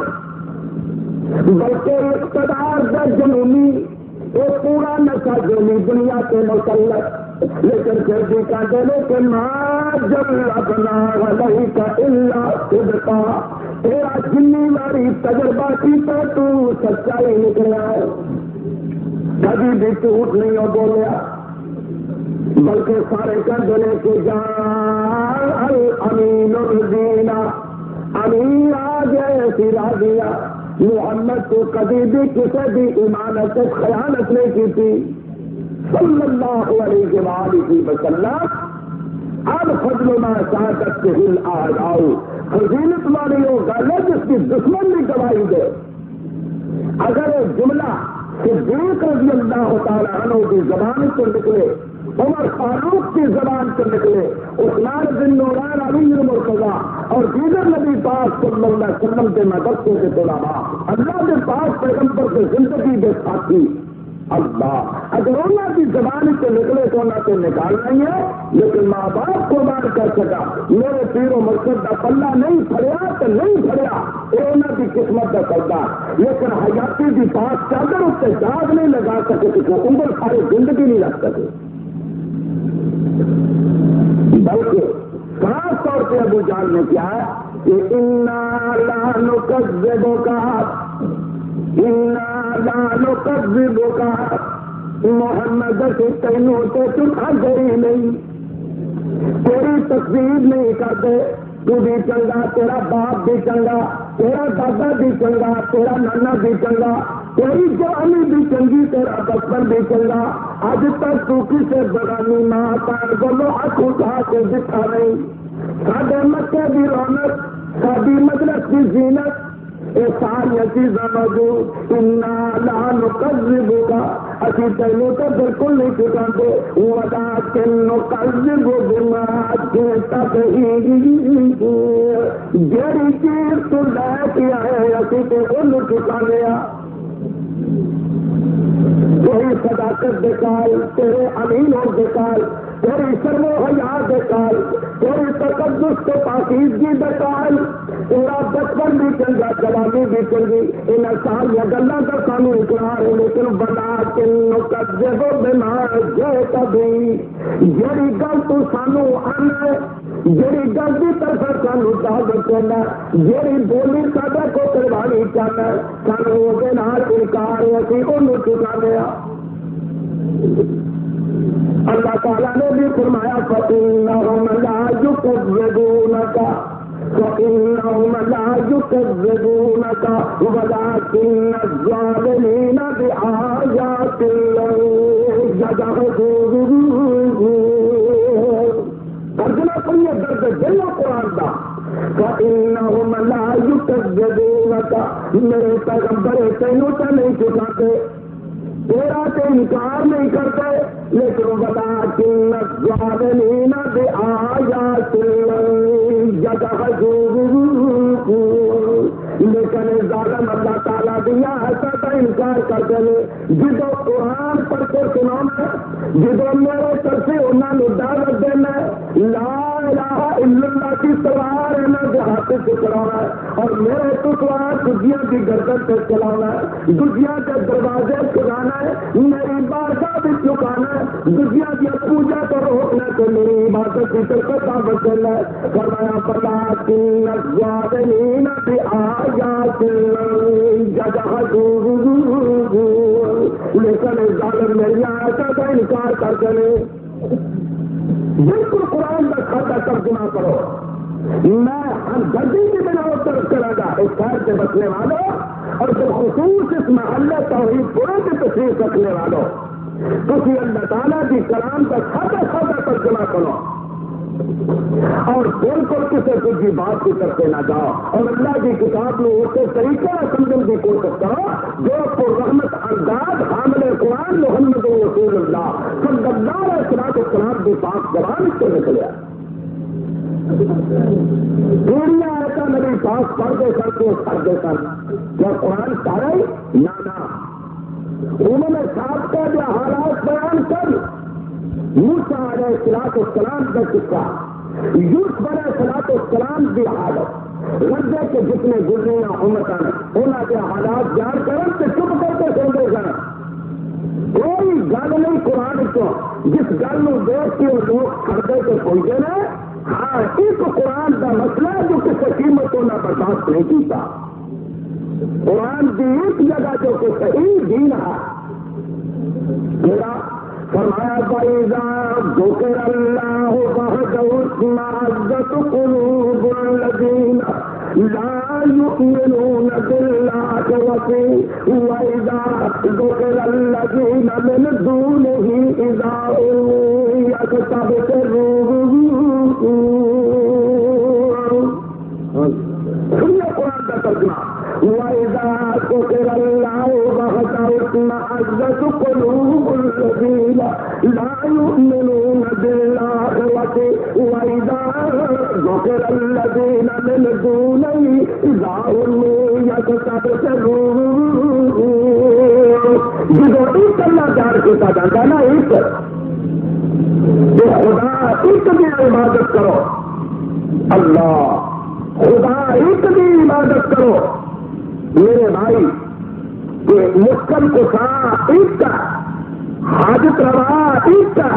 بلکہ اقتدار کا جنونی وہ پورا نشہ جنی دنیا کے مسلط لیکن پھر بھی کہتے ہیں کہ ماں جب اپنا غلطی کا اللہ صدقہ تیرا جنی والی تجربہ کی تو تو سچائی نکلا ہے کبھی بھی جھوٹ نہیں ہو بولیا بلکہ سارے کندنے کے جان الامین الدین امین آ گئے سرا دیا محمد کو کبھی بھی کسی بھی امانت خیانت نہیں کی تھی صلی اللہ علیہ وآلہ وسلم. اب فضل ما شہادت کے ہل آج آؤ فضیلت والی وہ گل ہے جس کی دشمن بھی گواہی دے. اگر یہ جملہ صدیق رضی اللہ تعالیٰ عنہ کی زبان سے نکلے عمر فاروق کی زبان سے نکلے عثمان بن نوران علی مرتضیٰ اور دیگر نبی پاک صلی اللہ علیہ وسلم کے مدرسے کے علماء اللہ کے پاک پیغمبر کے زندگی کے ساتھی اللہ اگر انہوں کی زبان سے نکلے تو انہوں سے نکالنا ہی ہے. لیکن ماں باپ کو مار کر سکا میرے پیر و مرشد کا پلہ نہیں پھڑیا تو نہیں پھڑیا یہ انہوں کی قسمت کا سودا. لیکن حیاتی کی پاس چادر اس سے داغ نہیں لگا سکے تو عمر ساری زندگی نہیں رکھ سکے. بلکہ خاص طور پہ ابو جان نے کیا ہے کہ انا لا نکذبک انا لا نکذبک محمد سے تینوں تو چکا گئی نہیں تیری تقسیم نہیں کرتے تو بھی چنگا تیرا باپ بھی چنگا تیرا دادا بھی چنگا تیرا نانا بھی چنگا تیری جوانی بھی چنگی تیرا بچپن بھی چنگا آج تک تو کسے بغانی ماں پیر بولو ہاتھ اٹھا کے دکھا نہیں. ساڈے مکے کی رونق ساری مجلس کی زینت یہ ساری چیزاں موجود انا لا نکذبک اسی تینوں تو بالکل نہیں چکاتے ولکن نکذب بما جئت به جڑی چیز تو لے کے آئے اسی تے انہوں چکانے آ. تیری صداقت دکھال تیرے امین ہو دکھال تیری شرم و حیا دکھال تیری تقدس کو پاکیزگی دکھال تیرا بچپن بھی چنگا جوانی بھی چنگی ان ساری گلوں کا سانو اقرار ہے. لیکن بنا کے نکذب بما جئت به جڑی گل تو سانو آنا جیڑی گل کی طرف سانو دعوت دینا، جیڑی بولی ساڈا کو قربانی چاہنا، سانو وہ انکار اسی انہوں چکانے ہاں۔ اللہ تعالیٰ نے بھی فرمایا فَإِنَّهُمْ لَا يُكَذِّبُونَكَ فَإِنَّهُمْ لَا يُكَذِّبُونَكَ وَلَكِنَّ الظَّالِمِينَ بِآيَاتِ اللَّهِ يَجْحَدُونَ۔ ترجمہ سنیے درد دل قرآن کا، فَإِنَّهُمْ لَا يُكَذِّبُونَكَ، میرے پیغمبر تینوں تو نہیں چکاتے، تیرا تو انکار نہیں کرتے، لیکن وَلَٰكِنَّ الظَّالِمِينَ بِآيَاتِ اللَّهِ يَجْحَدُونَ۔ لیکن ظالم اللہ تعالیٰ دیا ایسا کا انکار کرتے ہیں، جدو قرآن پڑھ کے سنانا، جدو میرے طرف سے انہوں نے دعوت دینا لا الہ الا اللہ کی سوار انہوں کے ہاتھ سے چلانا ہے، اور میرے تو سوار دنیا کی گردن سے چلانا ہے، دنیا کے دروازے چلانا ہے، میری بارگاہ بھی چکانا ہے، دنیا کی پوجا کو روکنا تو میری عبادت کی طرف دعوت دینا ہے۔ فرمایا وَلَٰكِنَّ الظَّالِمِينَ بِآيَاتِ اللَّهِ يَجْحَدُونَ۔ لیکن ظالم میری آیتوں کا انکار کرتے ہیں۔ بالکل قرآن کا کھاتا ترجمہ کرو، میں ہمدردی کی بنا طرف کرے گا اس شہر سے بچنے والوں، اور بالخصوص اس محلے توحید پورے کی تشریف رکھنے والوں، تو اللہ تعالیٰ کی کلام کا کھاتا کھاتا ترجمہ کرو، اور بالکل کسی دوسری بات کی طرف نہ جاؤ، اور اللہ کی کتاب میں اسے طریقے سے سمجھنے کی کوشش کرو جو پر رحمت انداز حامل قرآن محمد رسول اللہ صلی اللہ علیہ وسلم کی پاک زبان سے نکلے۔ دنیا ایسا نبی پاس پڑھتے کرتے پڑھتے کر کیا قرآن سارا ہی نانا انہوں نے سابقہ جو حالات بیان کر موسیٰ علیہ السلام کا قصہ، یوسف علیہ السلام کی حالت، غزے کے جتنے گزریاں امتیں انہوں کے حالات جان کرن تو چپ کرتے سوندے سن، کوئی گل نہیں قرآن کو جس گل کو دیکھ کے لوگ کرتے تو پہنچے نا۔ ہاں ایک قرآن کا مسئلہ جو کسی قیمت کو نہ برداشت نہیں کیتا، قرآن کی ایک جگہ جو کہ صحیح دین ہے میرا فرمایا فَإِذَا ذُكِرَ اللَّهُ وَحْدَهُ اشْمَأَزَّتْ قُلُوبُ الَّذِينَ لَا يُؤْمِنُونَ بِالْآخِرَةِ وَإِذَا ذُكِرَ الَّذِينَ مِن دُونِهِ إِذَا هُمْ يَسْتَبْشِرُونَ۔ سنیے قرآن کا ترجمہ، وَإِذَا ذُكِرَ اللَّهُ وَحْدَهُ اشْمَأَزَّتْ قُلُوبُ الَّذِينَ لَا يُؤْمِنُونَ بِالْآخِرَةِ وَإِذَا ذُكِرَ الَّذِينَ مِن دُونِهِ إِذَا هُمْ يَسْتَبْشِرُونَ۔ جدو ایک اللہ جان کیتا جاتا نا، ایک خدا ایک کی عبادت کرو، اللہ خدا ایک کی عبادت کرو میرے بھائی، کہ مشکل کو سا ایک کا، حاجت روا ایک کا،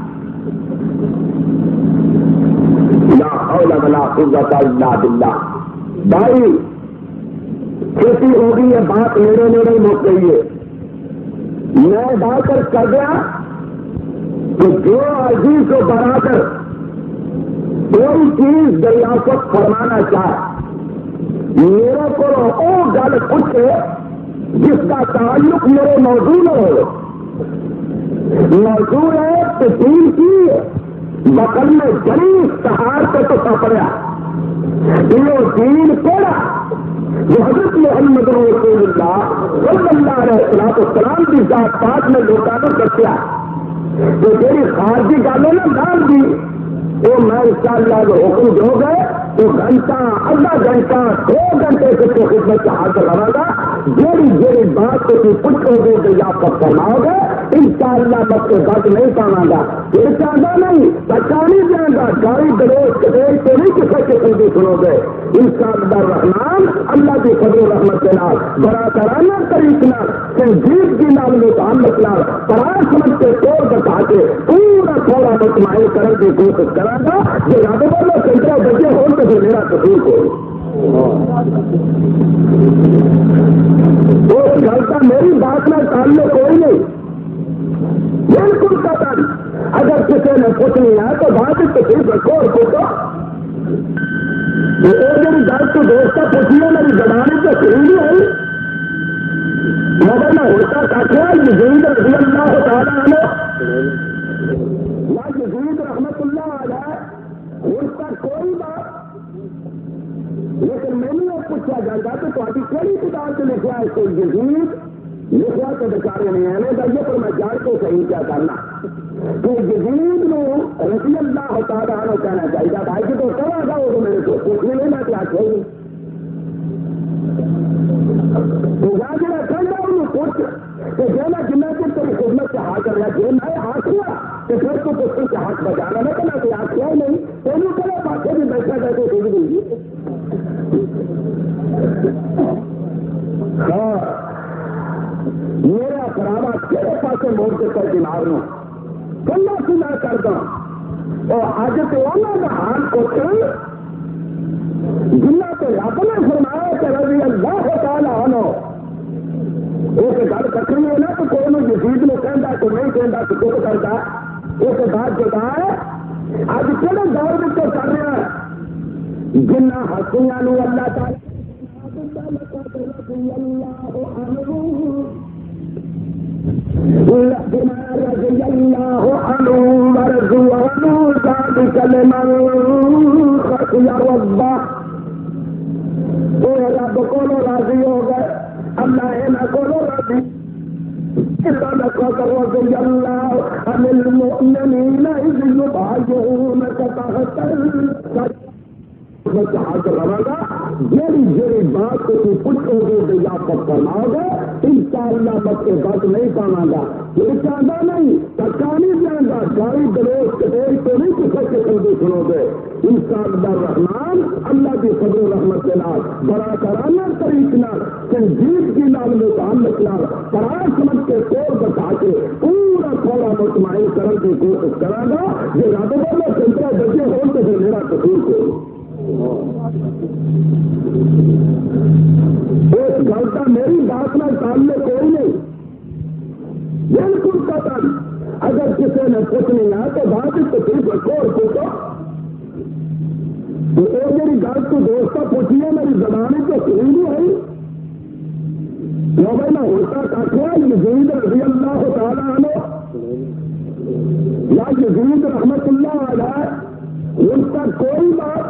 لا حول ولا قوت الا باللہ۔ بھائی کھیتی ہو گئی ہے، بات میرے میرے مک گئی ہے، میں ڈال کر کر گیا کہ جو عزیز کو بڑھا کر کوئی چیز دریافت فرمانا چاہے میرے کو وہ گل پوچھے جس کا تعلق میرے موضوع میں ہو، موضوع ہے تو دین کی بقل میں جڑی سہار پہ تو سپڑیا یہ دین کہڑا جو حضرت محمد رسول اللہ صلی اللہ علیہ السلام کی ذات پات میں لوگوں کو دسیا جو میری خارجی گل ہے نا نام دی وہ میں ان شاء اللہ حکم دو گے تو گھنٹہ آدھا گھنٹہ دو گھنٹے سے تو خدمت حاضر رہا گا، جیڑی جیڑی بات کو تم پوچھو گے دریافت فرماؤ گے ان شاء اللہ بس کے بات نہیں پاؤں گا، یہ چاہتا نہیں بچا نہیں دیں گا، گاڑی گریز کدیش تو نہیں کسی قسم کی سنو گے ان شاء اللہ رحمان اللہ کی فضل و رحمت کے نال بڑا کرانہ طریق تنظیم کی نام میں تعلق نال پرا سمجھ کے طور بتا کے پورا تھوڑا تھوڑا مطمئن کرنے کی کوشش کرا گا کہ رب والے سنترا بچے ہو تو پھر میرا قصور کوئی اس گل کا میری بات میں تعلق کوئی نہیں بالکل قطعا اگر کسی نے پوچھنی ہے تو بات تو صرف رکھو اور پوچھو میری گل تو دوست پوچھیے میری زبان تو صحیح نہیں آئی مگر میں ہوتا کاٹیا یزید رضی اللہ تعالیٰ عنہ یا یزید رحمت اللہ علیہ اس کا کوئی بات لیکن میں نے یہ پوچھا جاتا کہ تاری کہڑی کتاب سے لکھا ہے کوئی یزید لکھا تو بیچارے نہیں آنے چاہیے پر میں جان کو صحیح کیا کرنا تو یزید نو رضی اللہ تعالیٰ عنہ کہنا چاہیے بھائی کہ تو کب آ جاؤ تو میرے کو پوچھنے نہیں میں کیا کہوں تو جا کے کہنا انہوں پوچھ تو جانا جنہ کو تیری خدمت سے ہاتھ کر رہا جی میں ہاتھ کیا تو پھر تو کچھ سے ہاتھ بجانا نہ کرنا کہ ہاتھ کیا نہیں تینوں کرے پاسے بھی بیٹھا جائے تو دیں گی ہاں میرا خرابہ کہڑے پاسے موڑ کے کر دماغ نو کلا سی میں کر دوں اور اج تو انہوں کا حال پوچھ جنہ تو رب نے فرمایا کہ رضی اللہ تعالیٰ عنہ ایک گل کٹنی ہے نا تو کوئی یزید نو کہندا تو نہیں کہندا تو چپ کرتا اس بات جدا ہے اج کہڑے دور میں کر رہا ہے جنہ ہستیاں نو اللہ تعالیٰ رضی اللہ عنہ ورضوانہ ذالک لمن خشی ربہ رب کو راضی ہو گئے اللہ نہ کو راضی رضی اللہ عن المؤمنین اذ یبایعونک تحت الشجرۃ ہاتھ رہا گا جیڑی جیڑی بات کو تم پوچھو گے دریافت فرماؤ گے ان شاء اللہ مت کے بات نہیں پانا گا یہ چاہتا نہیں پکا نہیں جائے گا گاڑی دروش کٹوری تو نہیں کچھ قسم کی سنو گے ان شاء اللہ رحمان اللہ کی فضل و رحمت کے نال بڑا کرانہ طریق نال تنظیم کی نال میں تعلق نال قرار سمجھ کے طور بتا کے پورا تھوڑا مطمئن کرنے کی کوشش کرا گا یہ رب والا سنترا بچے ہو تو پھر میرا قصور کوئی اس گل کا میری بات میں تعلق کوئی نہیں بالکل قطعا اگر کسی نے پوچھنی ہے تو بات تو صرف رکھو اور پوچھو تو یہ میری گل تو دوست پوچھیے میری زبان تو صحیح نہیں آئی جو میں ہوتا کاٹیا یزید رضی اللہ تعالیٰ عنہ یا یزید رحمت اللہ علیہ ان کا کوئی بات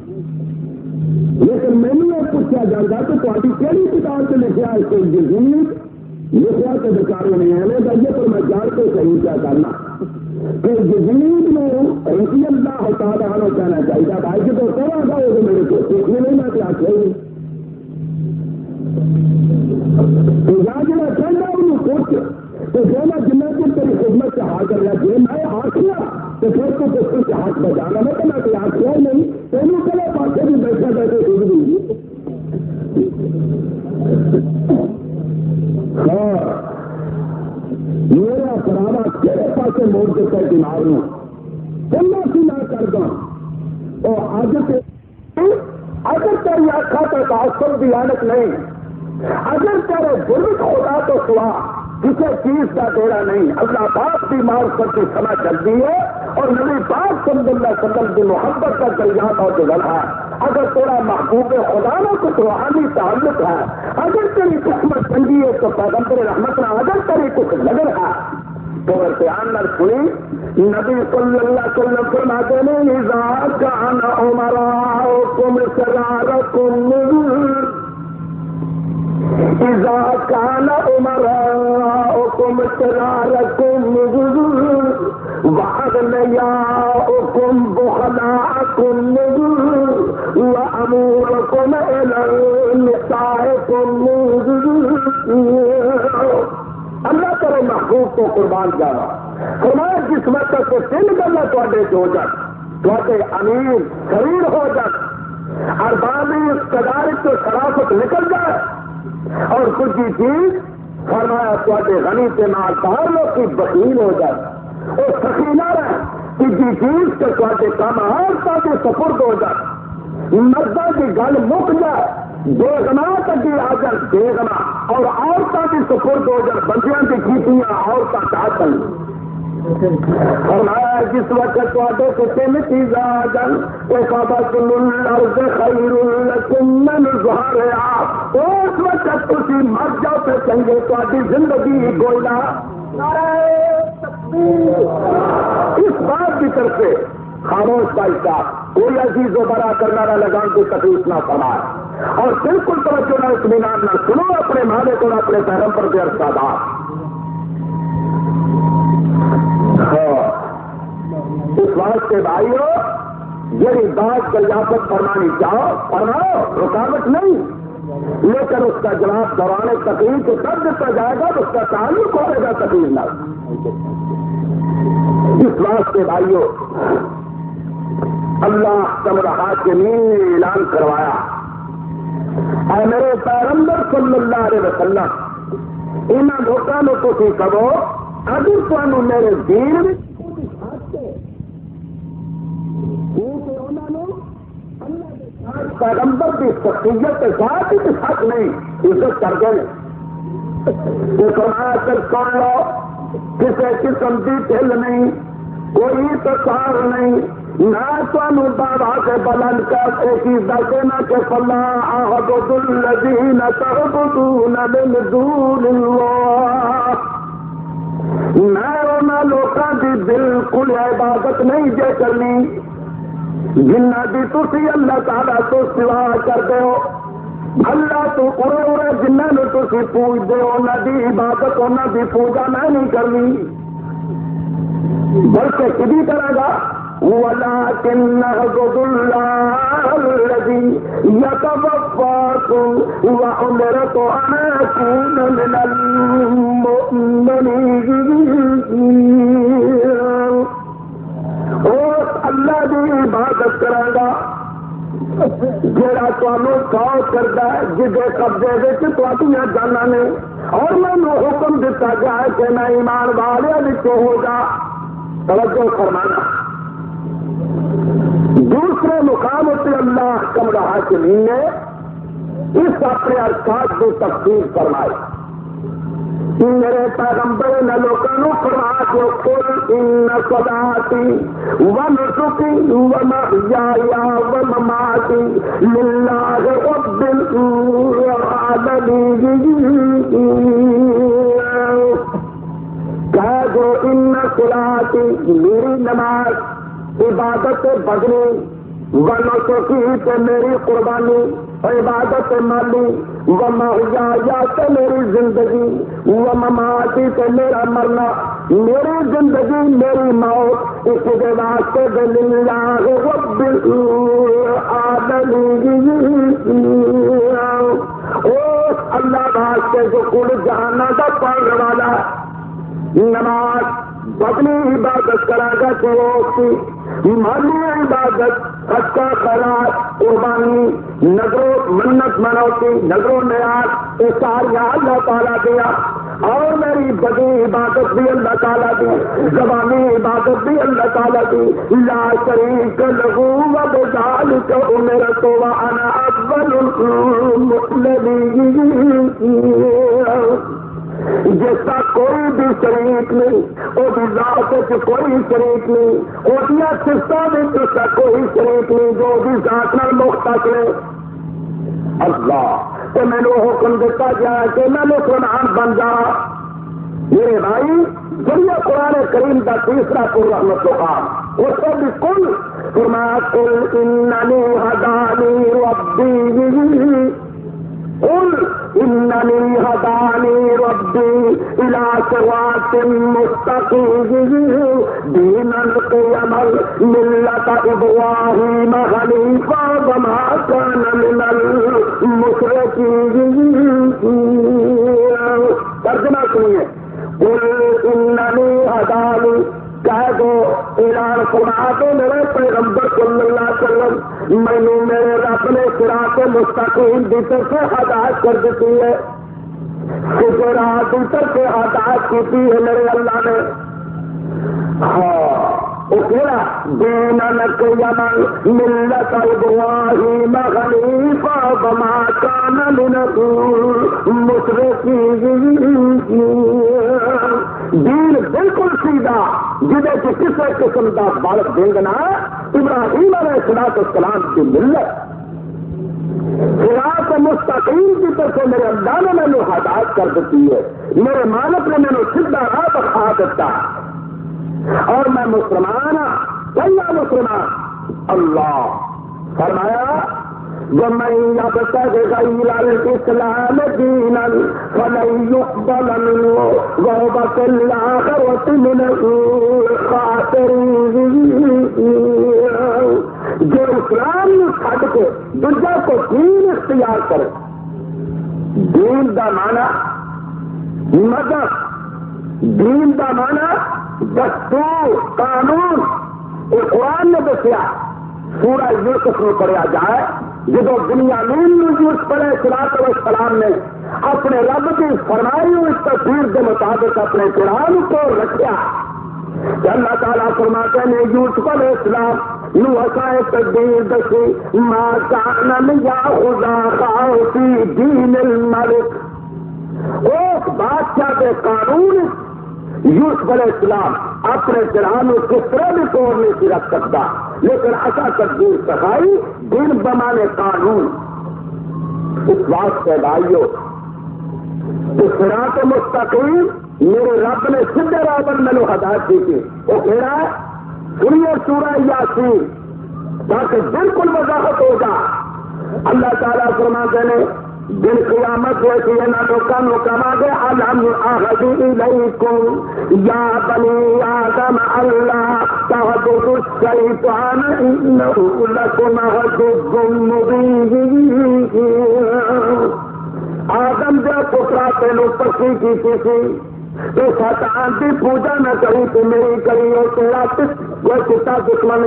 لیکن میں نے یہ پوچھا جاتا کہ تاری کہڑی کتاب سے لکھا ہے کوئی یزید لکھا تو بیچارے نہیں آنے چاہیے پر میں جان کو صحیح کیا کرنا کہ یزید نو رضی اللہ تعالیٰ عنہ کہنا چاہیے بھائی کہ تو کب آ جاؤ تو میرے کو پوچھنے نہیں میں کیا کہوں تو جا جا کہنا انہوں پوچھ تو جانا جنہ کو تیری خدمت سے ہاتھ کر رہا جی میں ہاتھ کیا تو پھر تو کچھ سے ہاتھ بجانا نہ کرنا کہ ہاتھ کیا نہیں تینوں کلے پاسے بھی بیٹھا بیٹھے دیں گی ہاں میرا خرابہ کہڑے پاسے موڑ کے کر دماغ نو کلا سی میں کر دوں اور اج اگر تیری آنکھا تو تعصب دی عادت نہیں اگر تیرے بزرگ خدا تو سوا کسی چیز کا ڈیرا نہیں اللہ پاک کی مار کر کی سمجھ چلتی ہے اور نبی پاک صلی اللہ علیہ وسلم کی محبت کا درجات اور جگل ہے اگر تیرا محبوب خدا میں کچھ روحانی تعلق ہے اگر تیری قسمت چنگی ہے تو پیغمبر رحمت نہ اگر تیری کچھ لگن ہے تو دھیان نہ سنی نبی صلی اللہ علیہ وسلم فرماتے ہیں اذا کان امراؤکم سرارکم اذا کان امراؤکم سرارکم واغنیاؤکم بخلاءکم وامورکم الی نسائکم اللہ کرے محبوب کو قربان جانا فرمایا جس وقت تک تین گلا تے ہو جات تے امیر شریر ہو جات اربابی تدارک تو شرافت نکل جائے اور کچھ چیز فرمایا تے غنی کے مالدار لوگ کی بخیل ہو جائے وہ سخی نہ رہے کی چیز کے تے کام ہر طرح کے سپرد ہو جائے، مردہ کی گل مک جائے، دیکھنا تکی آ جائے دیکھنا، اور عورتوں کی سپرد ہو جائے، بندیاں کی کیتیاں عورتیں چاہتن۔ فرمایا جس وقت تے کو تین چیز آ جان اصابت الارض خیر لکم من ظہرہا، اس وقت تسی مر جاؤ تے چنگے تہاڈی زندگی گولا۔ اس بات کی طرف سے خاموش بھائی صاحب کوئی عزیز و برا کرنا نہ لگان کو تکلیف نہ فرمائے، اور بالکل توجہ نہ اطمینان نہ سنو اپنے مالک اور اپنے پیغمبر کے ارشادات۔ اس واسطے بھائیو یہی بات دریافت فرمانی چاہو فرماؤ، رکاوٹ نہیں، لیکن اس کا جواب دوران تقریر کو تب دیتا جائے گا تو اس کا تعلق ہوئے گا تقریر نہ۔ اس واسطے بھائیو اللہ تمہارا حاکمین نے اعلان کروایا، اے میرے پیغمبر صلی اللہ علیہ وسلم انہاں لوگوں نے تسی کہو اگر تمہیں میرے دین میں پیغمبر کی شخصیت کے ساتھ ہی حق نہیں عزت کر دیں تو فرمایا کر سن لو، کسی قسم کی ٹھل نہیں، کوئی تکار نہیں، نہ تمہیں بابا کے بلند کر ایک چیز دینا کہ فلاح عبد الذین تعبدون من دون اللہ، میں انہاں لوکاں دی بالکل عبادت نہیں جے کرنی جنہ دی تسی اللہ تعالیٰ تو سوا کرتے ہو، اللہ تو ارے ارے جنہ نے تسی پوجتے ہو انہاں دی عبادت انہاں دی پوجا میں نہیں کرنی، بلکہ کدی کرے گا وَلَٰكِنَّ اعْبُدُوا اللَّهَ الَّذِي يَتَوَفَّاكُمْ وَأُمِرْتُ أَنْ أَكُونَ مِنَ الْمُؤْمِنِينَ۔ اس اللہ کی عبادت کرے گا جڑا تمہیں کال کرتا ہے جدے قبضے تھوڑیاں جانا نے، اور میں حکم دیتا جائے کہ میں ایمان والے ہو جا۔ توجہ فرمانا دوسرے مقام سے اللہ کم رہا کہ نے اس اپنے ارشاد کی تفصیل فرمائی، میرے پیغمبر نے لوگوں فرما کو قل ان صلاتی ونسکی ومحیای ومماتی للہ رب العالمین، کہہ دو ان صلاتی میری نماز، عبادت بدنی، ونسکی تے میری قربانی، عبادت مالی، ومحیایا تے میری زندگی، ومماتی تے میرا مرنا، میری زندگی میری موت اس کے واسطے للہ رب العالمین، اس اللہ واسطے جو کل جہانا کا پڑھنے والا نماز بدنی عبادت کرا گا تو مالی عبادت خطہ خیرات قربانی نظروں منت منوتی نظروں نیاز یہ ساری اللہ تعالیٰ دیا، اور میری بدی عبادت بھی اللہ تعالیٰ دی، زبانی عبادت بھی اللہ تعالیٰ دی، لا شریک لہو وبذالک امرت وانا اول المسلمین، جس کا کوئی بھی شریک نہیں، وہ بھی ذات سے کوئی شریک نہیں، وہ سستا میں جس کا کوئی شریک نہیں، جو بھی ذات نال مختص ہے اللہ، تو میں نے حکم دیتا جائے کہ میں مسلمان بن جا۔ میرے بھائی دنیا قرآن کریم کا تیسرا پر رحمت و کام اس کو بھی کل فرمایا قل اننی ہدانی ربی، قل اننی ہدانی ربی الی صراط مستقیم دینا قیما ملت ابراہیم حنیفا وما کان من المشرکین۔ ترجمہ سنیے، قل اننی ہدانی، کہہ دو اعلان فرما دو میرے پیغمبر صلی اللہ علیہ وسلم مینو میرے رب نے صراط مستقیم دی طرف سے ہدایت کر دیتی ہے، کہ راہ دی طرف سے ہدایت کی ہے میرے اللہ نے۔ ہاں کہڑا دینک یمن ملت ابراہیم حنیفا وما کان من المشرکین، دین بالکل سیدھا جہاں کہ کسی قسم کا بال بنگنا ابراہیم علیہ السلام کی ملت صراط مستقیم کی طرف سے میرے اللہ نے مینو ہدایت کر دیتی ہے، میرے مالک نے مینو سیدھا راہ دکھا دیتا اور میں مسلمان ہوں، پہلا مسلمان اللہ فرمایا وَمَن يَبْتَغِ غَيْرَ الْإِسْلَامِ دِينًا فَلَن يُقْبَلَ مِنْهُ وَهُوَ فِي الْآخِرَةِ مِنَ الْخَاسِرِينَ۔ جو اسلام کو چھڈ کے دوجا کو دین اختیار کرے، دین دا معنی مذہب، دین دا معنی دستور قانون، یہ قرآن نے دسیا۔ سورہ یوسف میں پڑھیا جائے جب بنیامین یوسف علیہ السلام نے اپنے رب کی فرمائی ہوئی تصویر کے مطابق اپنے قرآن کو رکھا، اللہ تعالیٰ فرماتے ہیں یوسف علیہ السلام نو اسائے تدبیر دسی ما کان یاخذا خاصی دین الملک، اس بادشاہ کے قانون یوسف علیہ السلام اپنے قرآن کو کس طرح بھی توڑ نہیں سی رکھ سکتا، لیکن ایسا تدبیر سکھائی دین بمانے قانون۔ اس واسطے بھائیو صراط مستقیم میرے رب نے سیدھے راہ پر مینو ہدایت دی تھی، وہ کہہ رہا ہے سنیے سورہ یاسین تاکہ بالکل وضاحت ہوگا۔ اللہ تعالیٰ فرماتے ہیں دن قیامت ہوئی نہ لوگوں کما گے الم اعہد الیکم یا بنی آدم اللہ تعبدوا الشیطان انہ لکم عدو مبین۔ آدم جو پترا تینوں پکی کی تھی تو شیطان کی پوجا نہ کری تو میری کری وہ تیرا وہ کتا دشمن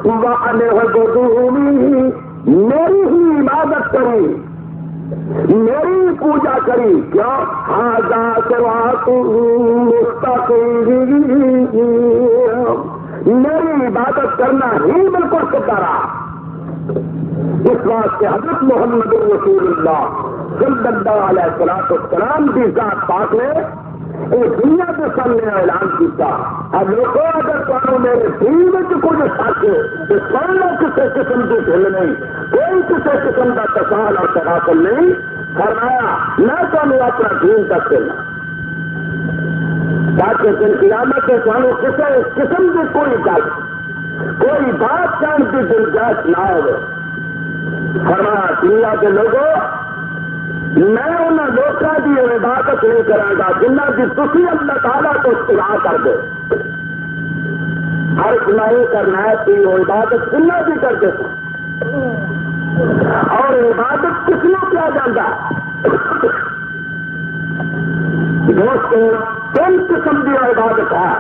میری ہی عبادت کری، میری پوجا کری، کیوں ہاذا صراط مستقیم، میری عبادت کرنا ہی بالکل سیدھا رہا۔ اس واسطے حضرت محمد رسول اللہ صلی اللہ علیہ وسلم کی ذات پاک نے یہ دنیا کے سامنے اعلان کیا، اب لوگوں اگر تمہیں میرے دین میں کچھ ساتھ تو سامنے کسی قسم کی ڈھل نہیں، کوئی کسی قسم کا تصال اور تغافل نہیں، فرمایا میں تمہیں اپنا دین تک دینا تاکہ دن قیامت سے تمہیں کسی قسم کی کوئی گل کوئی بات جان کی گنجائش نہ ہو۔ فرمایا دنیا کے لوگوں میں انہوں لوگوں کی عبادت نہیں کروں گا جنہ کی تھی اللہ تعالیٰ کو اختیار کر دو، ہر سنائی کرنا ہے کہ وہ عبادت جنہ بھی کرتے تھے، اور عبادت کس نے کیا جاتا دوستوں تین قسم کی عبادت ہے،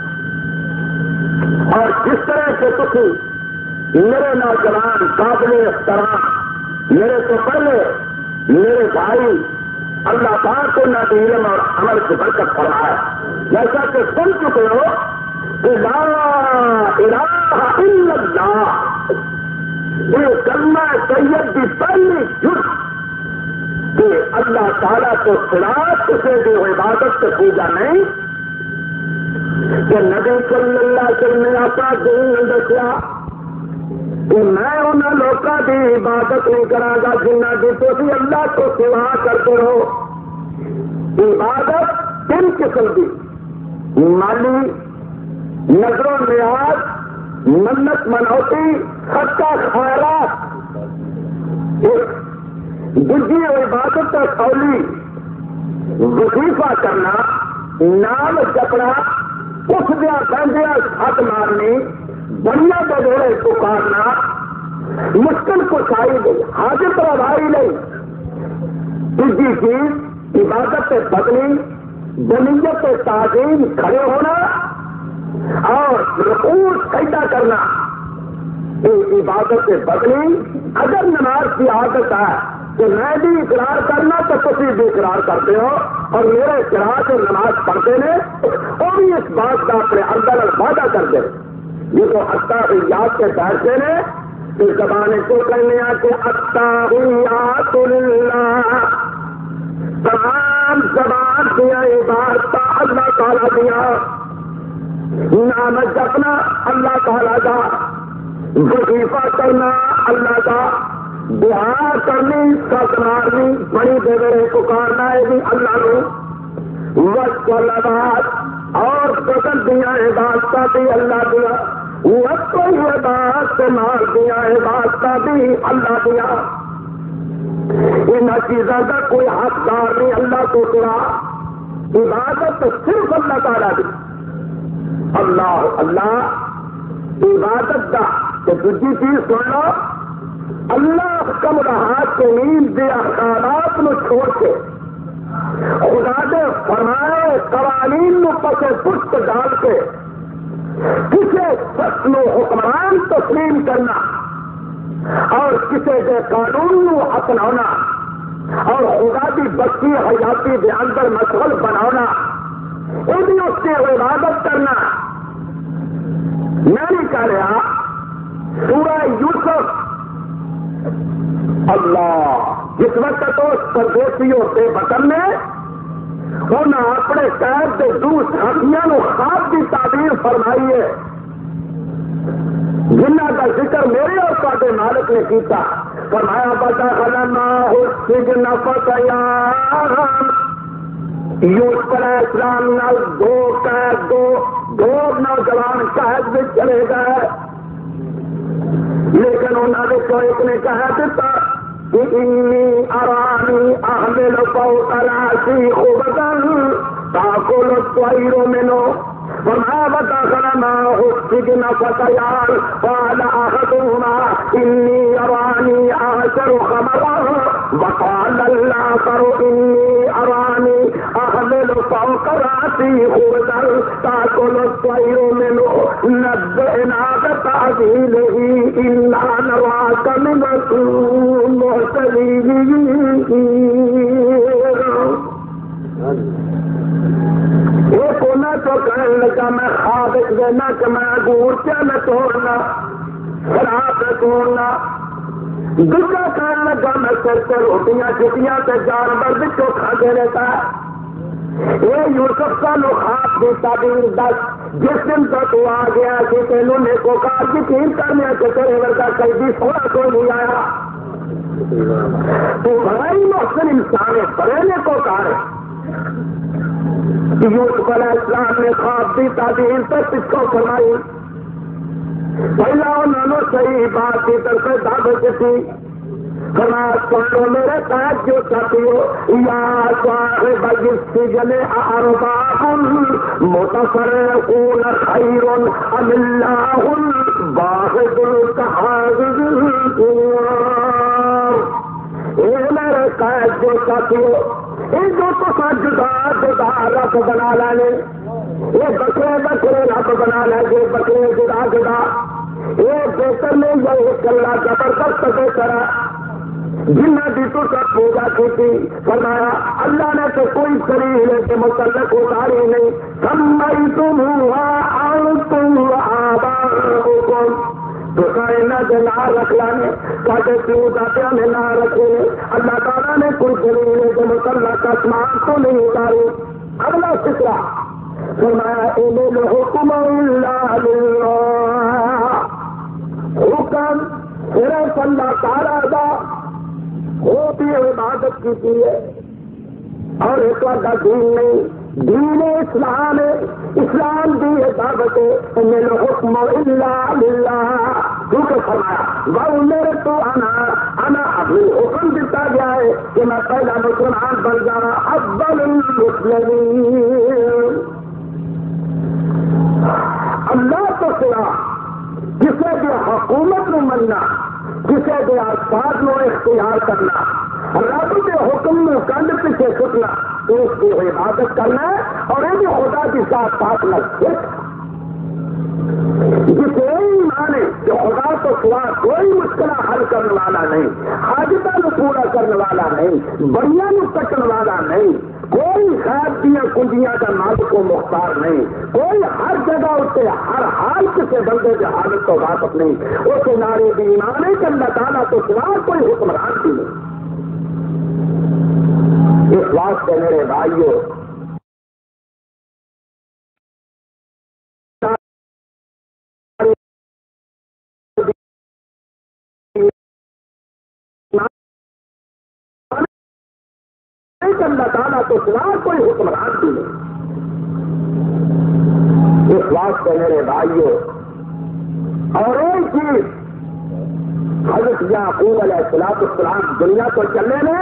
اور جس طرح سے تھی میرے نوجوان قابل احترام میرے تو پہلے میرے بھائی اللہ پاک کو نہ علم اور عمل کی برکت فرمائے، جیسا کہ سن چکے ہو کہ لا الہ الا اللہ یہ کلمہ طیب کی پہلی جز کہ اللہ تعالیٰ کو خلاف کسی بھی عبادت سے پوجا نہیں، کہ نبی صلی اللہ علیہ وسلم نے اپنا دین دسیا کہ میں انہوں لوگوں کی عبادت نہیں کرا گا جنہ کی تھی اللہ کو سوا کرتے رہو۔ عبادت تین قسم کی مالی، نظر و نیاز، منت منوتی، خطہ خیرات، دوسری عبادت کا قولی وظیفہ کرنا، نام جپنا، اٹھ دیا بہدیا ہاتھ مارنی، بڑھیا بدوڑے پکارنا، مشکل کشائی حاجت روائی نہیں، تیسری چیز عبادت بدنی، بنیت تعظیم کھڑے ہونا اور رکوع سجدہ کرنا، یہ عبادت بدنی۔ اگر نماز کی عادت ہے کہ میں بھی اقرار کرنا تو تسی بھی اقرار کرتے ہو اور میرے اقرار جو نماز پڑھتے ہیں وہ بھی اس بات کا اپنے اندر وعدہ کر دے یہ تو اتحیات کے پیسے نے تو زبانیں کو کرنے آتے اتحیات للہ، تمام زبان دیا عبادت اللہ تعالیٰ دیا، نام جپنا اللہ تعالیٰ کا، وظیفہ کرنا اللہ کا، دعا کرنی سچ مارنی بڑی بے بڑے پکارنا ہے بھی اللہ نو، وقت لباس اور بدل دیا عبادت بھی اللہ دیا، وقت عبادت سے مار دیا عبادت بھی اللہ دیا، ان چیزوں کا کوئی حقدار نہیں اللہ کو سنا، عبادت تو صرف اللہ تعالیٰ دی، اللہ اللہ عبادت کا تو دوسری چیز سن لو، اللہ کم رہا کے نیند دے اخبارات میں چھوڑ کے خدا دے فرمائے قوانین میں پسے پشت ڈال کے کسے فصل و حکمران تسلیم کرنا اور کسے دے قانون کو اپنانا اور خدا کی بچی حیاتی دے اندر مشغول بنانا انہیں اس کی عبادت کرنا، میں نہیں کہہ رہا سورہ یوسف اللہ جس وقت تو پردیسیوں سے وطن نے انہیں اپنے قید کے دوست ہاتھیاں نو خواب کی تعبیر فرمائی ہے جنہ کا ذکر میرے اور ساڈے مالک نے کیتا، فرمایا بتا خلما السجن فتیان، یوسف علیہ السلام نال دو قید دو دو نوجوان قید میں چلے گئے، لیکن انہوں نے تو ایک نے کہہ دیتا کہ انی ارانی احمل فوق راسی خبزا تاکل الطیر منہ، فرمایا ودخل معه السجن فتیان قال احدهما انی ارانی اعصر خمرا وقال الاخر انی ارانی احمل فوق راسی خبزا تاکل الطیر منہ نبئنا بتأویلہ انا نراک من المحسنین۔ ایک ہونا تو کہنے لگا میں خواب دینا کہ میں انگور کیا نہ توڑنا شراب نہ توڑنا، دوسرا کہنے لگا میں سر سے روٹیاں چٹیاں سے جانور بچوں کھاتے رہتا ہے، یہ یوسف کا لو خواب کی تعبیر دس، جس دن تک تو آ گیا کہ تینوں نے کو کار یقین کرنے کے تیرے ورگا قیدی سونا کوئی نہیں آیا، تو بڑا ہی محسن انسان ہے، بڑے نے کو کار ہے۔ یوسف علیہ السلام نے خواب دی تعبیر تک اس کو فرمائی، پہلا انہوں نے صحیح بات کی طرف دعوت تھی، فرمایا سنو میرے قید جو ساتھیو، یا صاحب السجن ارباب متفرقون خیر ام اللہ الواحد القہار، اے میرے قید جو ساتھیو، ان جو تو جدا جدا رب بنا لے، یہ بکرے بکرے رب بنا لے گے، بکرے جدا جدا، یہ بہتر نہیں ہے یہ کلا زبردست بہتر ہے جنہ کی تو سب پوجا کی تھی، فرمایا اللہ نے تو کوئی شریعے کے متعلق اتاری نہیں، سمئی تم ہوا تم آباؤکم، تو کائنہ کے نہ رکھ لانے کاٹے کیوں داتیاں نے نہ رکھے، اللہ تعالیٰ نے کوئی شریعے کے متعلق آسمان تو نہیں اتاری۔ اگلا فکرہ فرمایا ان الحکم الا للہ، حکم صرف اللہ تعالیٰ کا، وہ بھی عبادت کی ہے اور ایک کا دین نہیں، دین اسلام ہے، اسلام دی عبادت ہے، ان الحکم الا للہ، کیونکہ فرمایا وہ میرے تو انا انا ابھی حکم دیتا گیا ہے کہ میں پہلا مسلمان بن جانا، اول المسلمین۔ اللہ تو سنا کسی بھی حکومت کو مننا، کسی بھی الفاظ کو اختیار کرنا، رب کے حکم میں کنڈ پیچھے سٹنا، اس کی عبادت کرنا اور یہ خدا کی ساتھ ساتھ نہ جسے ایمان ہے کہ خدا تو سوا کوئی مشکل حل کرنے والا نہیں، حاجتوں کو پورا کرنے والا نہیں۔ نہیں، بڑیاں نو کٹن والا نہیں، کوئی خیر دیا کنجیاں کا مالک و مختار نہیں، کوئی ہر جگہ اسے ہر حال کسی بندے کے حالت تو واقف نہیں، اسے نارے بھی ایمان ہے کہ اللہ تعالیٰ تو سوا کوئی حکمران بھی نہیں۔ اس واسطے میرے بھائیوں اللہ تعالیٰ تو سوا کوئی حکمران بھی نہیں۔ اس واسطے میرے بھائیوں اور ایک چیز، حضرت یعقوب علیہ الصلوۃ والسلام دنیا کو چلنے میں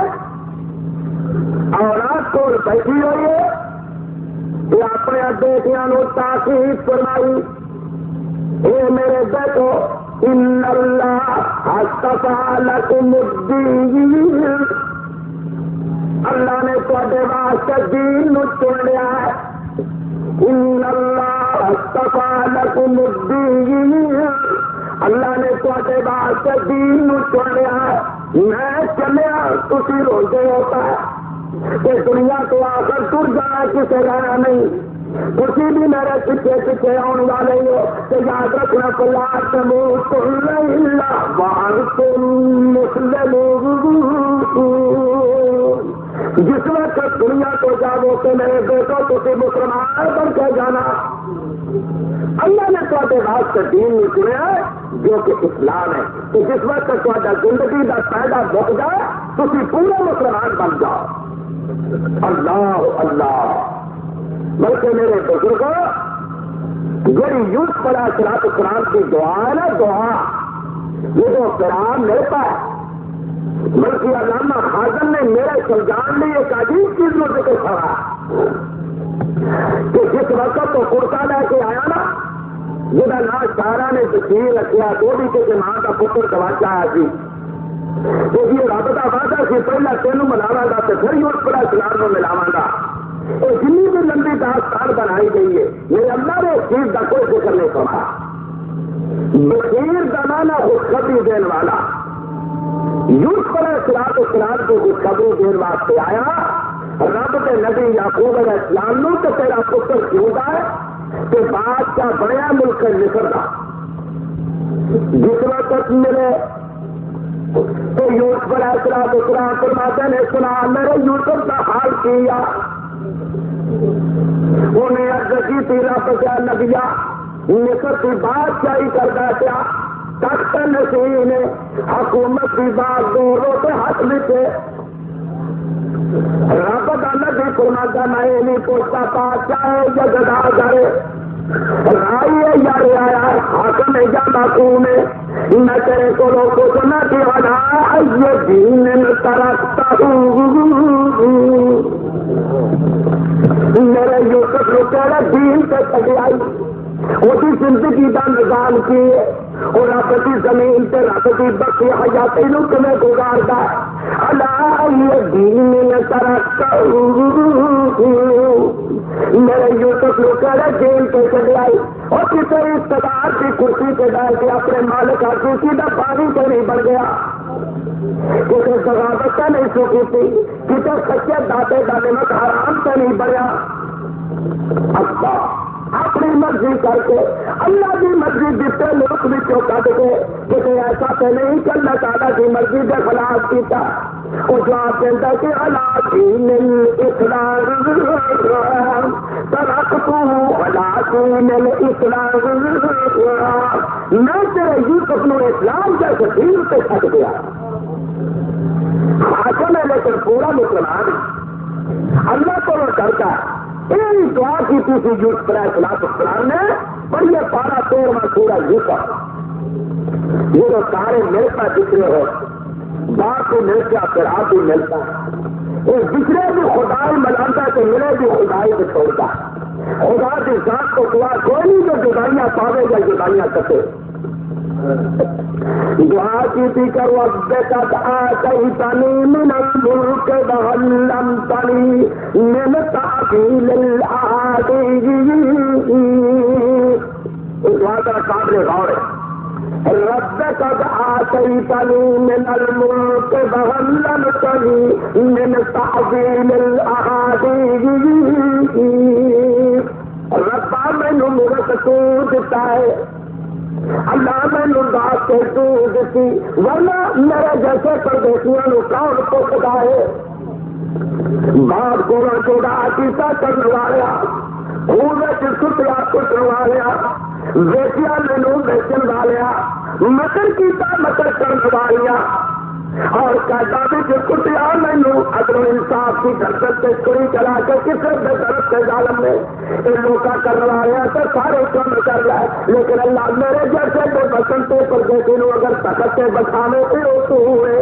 اولاد کو بیٹھی ہوئی ہے کہ اپنے بیٹیاں نو تاکید فرمائی، اے میرے بیٹو ان اللہ اصطفیٰ لکم الدین، اللہ نے تواڈے واسطے دین نو چن لیا ہے، ان اللہ اصطفیٰ لکم الدین، اللہ نے تواڈے واسطے دین نو چن لیا ہے۔ میں چلیا تسی روزے ہوتا ہے کہ دنیا تو آ کر ٹر جانا کسی رہنا نہیں، تسی بھی میرے پیچھے پیچھے آنے والے ہو، تو یاد رکھنا فلا تموتن الا وانتم مسلمون، جس وقت دنیا کو جاؤ کہ میرے بیٹو تسی مسلمان بن کے جانا۔ اللہ نے تواڈے واسطے دین نہیں چنیا جو کہ اسلام ہے، تو جس وقت تہاڈا زندگی کا فائدہ مک جائے تسی پورے مسلمان بن جاؤ۔ اللہ اللہ، بلکہ میرے بزرگوں جڑی یوسف علیہ الصلوۃ والسلام کی دعا ہے نا، دعا یہ جو قرآن ملتا ہے، بلکہ علامہ خازن نے میرے سمجھان میں ایک عجیب چیز میں ذکر کرا کہ جس وقت تو کرتا لے کے آیا نا، جہاں نام سارا نے تصویر رکھا تو بھی کسی ماں کا پتر گواچا آیا سی، تو یہ رب کا وعدہ سی پہلے تینوں ملاوا گا تو پھر یوسف علیہ السلام کو ملاوا گا۔ اور جنی بھی لمبی داستان بنائی گئی ہے میرے اللہ نے اس چیز کا کوئی ذکر نہیں فرمایا۔ بشیر کا مانا خوشخبری دینے والا، یوسف علیہ الصلوۃ والسلام کو خوشخبری دینے واسطے آیا، رب کے نبی یعقوب علیہ السلام نے تو تیرا پتر جیوندا ہے کہ بادشاہ بڑا ملک مصر کا، جس وقت ملے تو یوسف علیہ الصلوۃ والسلام فرماتے ہیں سنا میرے یوسف کا حال کیا، انہیں عرض کی تھی رب کیا نبیا مصر کی بادشاہی کر بیٹھا، تخت نشین حکومت کی بات دوروں سے ہاتھ لکھے، رب کا نبی فرماتا میں یہ نہیں پوچھتا بادشاہ ہے یا گدا کرے، رائی ہے یا رعایا، حاکم ہے یا محکوم ہے، میں تیرے کو روکو تو نہ دیوانا یہ دین ترکتا ہوں، میرے یوسف نے تیرا دین پہ چلی آئی، وہ زندگی کا نظام کی ہے، اور رب کی زمین پہ رب کی بخشی حیاتی نو تمہیں گزارتا ہے، اللہ یہ دین ترکتا میرے یوسف نے تیرا دین پہ چلی آئی، اور کسی اقتدار کی کرسی پہ بیٹھ کے اپنے مالک کا کرسی کا پانی پہ نہیں بڑھ گیا، کسی سغاوت کا نہیں سوکی تھی، کسی سچے داتے کا نمک حرام سے نہیں بڑھیا، اچھا اپنی مرضی کر کے اللہ کی مرضی جتنے لوگ بھی کٹ کے کسی ایسا تو نہیں کہ اللہ تعالیٰ کی مرضی کے خلاف کیتا، وہ جواب دیتا کہ اللہ دین الاسلام ترکتہ اللہ دین الاسلام، میں تیرے یوسف نو اسلام جیسے دین پہ چھٹ گیا، حاکم ہے لیکن پورا مسلمان اللہ کو وہ کرتا ہے۔ یہ دعا کی تھی یوسف علیہ الصلوۃ والسلام نے، پر یہ پارا تیرواں سورہ یوسف، یہ جو سارے ملتا دکھے ہو، باپ بھی ملتا پھر آپ بھی ملتا، یہ بچھڑے بھی خدائی ملاتا کہ ملے بھی خدائی بھی چھوڑتا، خدا کی ذات کو دعا کوئی نہیں جو جدائیاں پاوے یا جدائیاں کٹے، دعا کی تھی کر وقت آتیتنی من الملک وعلمتنی من تعویل الاحادیث، اس دعا کا قابل غور ہے، رب قد آتيتني من الملك وعلمتني من تأويل الأحاديث ربا مینوں ملک تو دیتا ہے، اللہ مینوں بات تو دیتی، ورنہ میرے جیسے پردیسیوں کو کون پوچھتا ہے؟ باپ کو چوڑا کیتا کرنے والا، خوبے کی سٹیا کٹن والا، بیٹیاں مینوں بیچن والا، مکر کیتا مکر کرنے والا، اور کہتا بھی کہ کٹیا مینوں عدل و انصاف کی گردن سے چھری چلا کے کسی بے درد کے ظالم میں ان لوگوں کرنے والے تو سارے کام کر رہا ہے، لیکن اللہ میرے جیسے جو بسنتے پر دیکھیں اگر طاقت سے بچانے پہ تو ہوئے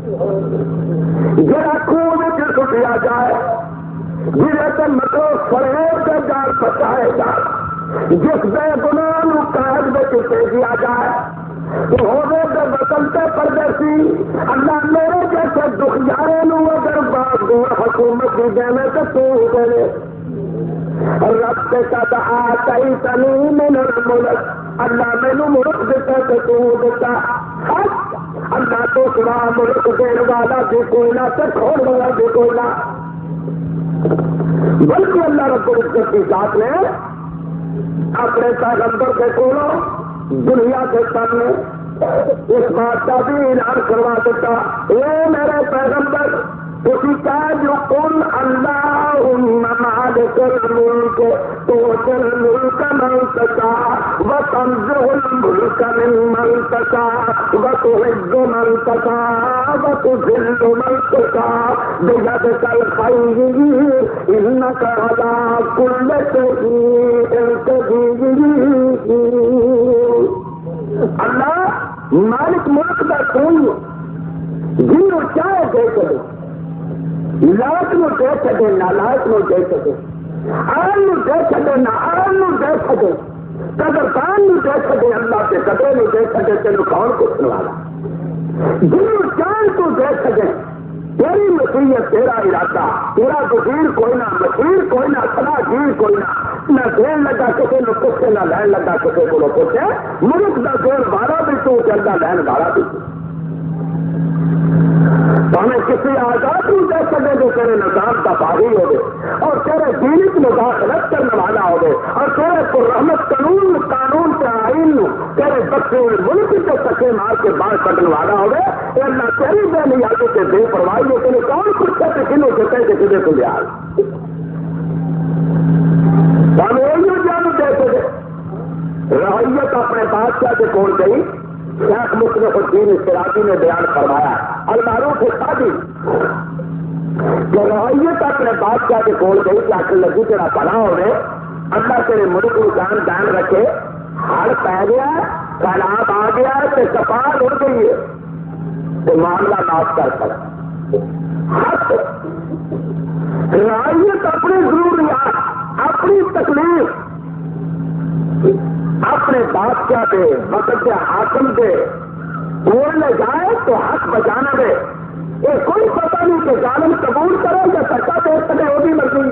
جرا خون سے کٹیا جائے، جنہیں سے مکرو فریب سے جان بچائے جائے، جس بے گناہ قید میں چپے دیا جائے تو ہونے سے بسنتے پردیسی اللہ میرے جیسے دکھیارے نو اگر بات دور حکومت دی دینے تو تو دے رب قد آتیتنی من الملک اللہ مینوں ملک دیتا تو تو دیتا، اللہ تو سوا ملک دین والا بھی کوئی نہ تو کھول والا بھی کوئی نہ، بلکہ اللہ رب العزت کی ذات نے اپنے پیغمبر کے کولوں دنیا کے سامنے اس بات کا بھی اعلان کروا دیتا، اے میرے پیغمبر اسی کا جو قل اللہم مالک الملک تؤتی الملک من تشاء وتنزع الملک ممن تشاء وتعز من تشاء وتذل من تشاء بیدک الخیر انک علی کل شیء قدیر۔ اللہ مالک ملک کا کوئی جن کو چاہے دے سکے، لائق نو دے سکے نہ لائق نو دے سکے، آن نو دے سکے نہ آن نو دے سکے، قدردان نو دے سکے، اللہ کے قدرے نو دے سکے، تینوں کون پوچھنے والا؟ جن کو چاہے تو دے سکے، تیری مشیت تیرا ارادہ، تیرا وزیر کوئی نہ، مشیر کوئی نہ، صلاح گیر کوئی نہ، نہ دین لگا کسی نو پوچھے نہ لین لگا کسی کو پوچھے، ملک دا دین والا بھی تو چلتا لین والا بھی تو، ہمیں کسی آزاد نہیں دے سکے جو تیرے نظام کا باغی ہوگے اور تیرے دینی کی مداخلت کرنے والا ہوگے اور تیرے کو رحمت قانون قانون کے آئین تیرے بچے ملک کے سکے مار کے باہر کٹنے والا ہوگے، اللہ تیری بے نیازی کے بے پرواہی ہو تیرے کون کچھ کہتے کنوں کہتے کہ تجھے تو یاد ہمیں یہی جان دے سکے۔ رعیت اپنے بادشاہ کے کول گئی، شیخ مصرف الدین اشتراکی نے بیان فرمایا المعروف شادی کہ رعیت اپنے بادشاہ کے کول گئی کہ آخر لگی تیرا بنا ہوئے، اللہ تیرے ملک کو جان دان رکھے، ہڑ پی گیا سیلاب آ گیا تو کپال اڑ گئی ہے تو معاملہ معاف کر سکتا۔ رعیت اپنی ضروریات اپنی تکلیف اپنے بادشاہ دے وقت کے حاکم دے بولنے جائے تو حق بچانا دے، یہ کوئی پتہ نہیں کہ ظالم قبول کرے یا سچا دے سکے، وہ بھی مرضی۔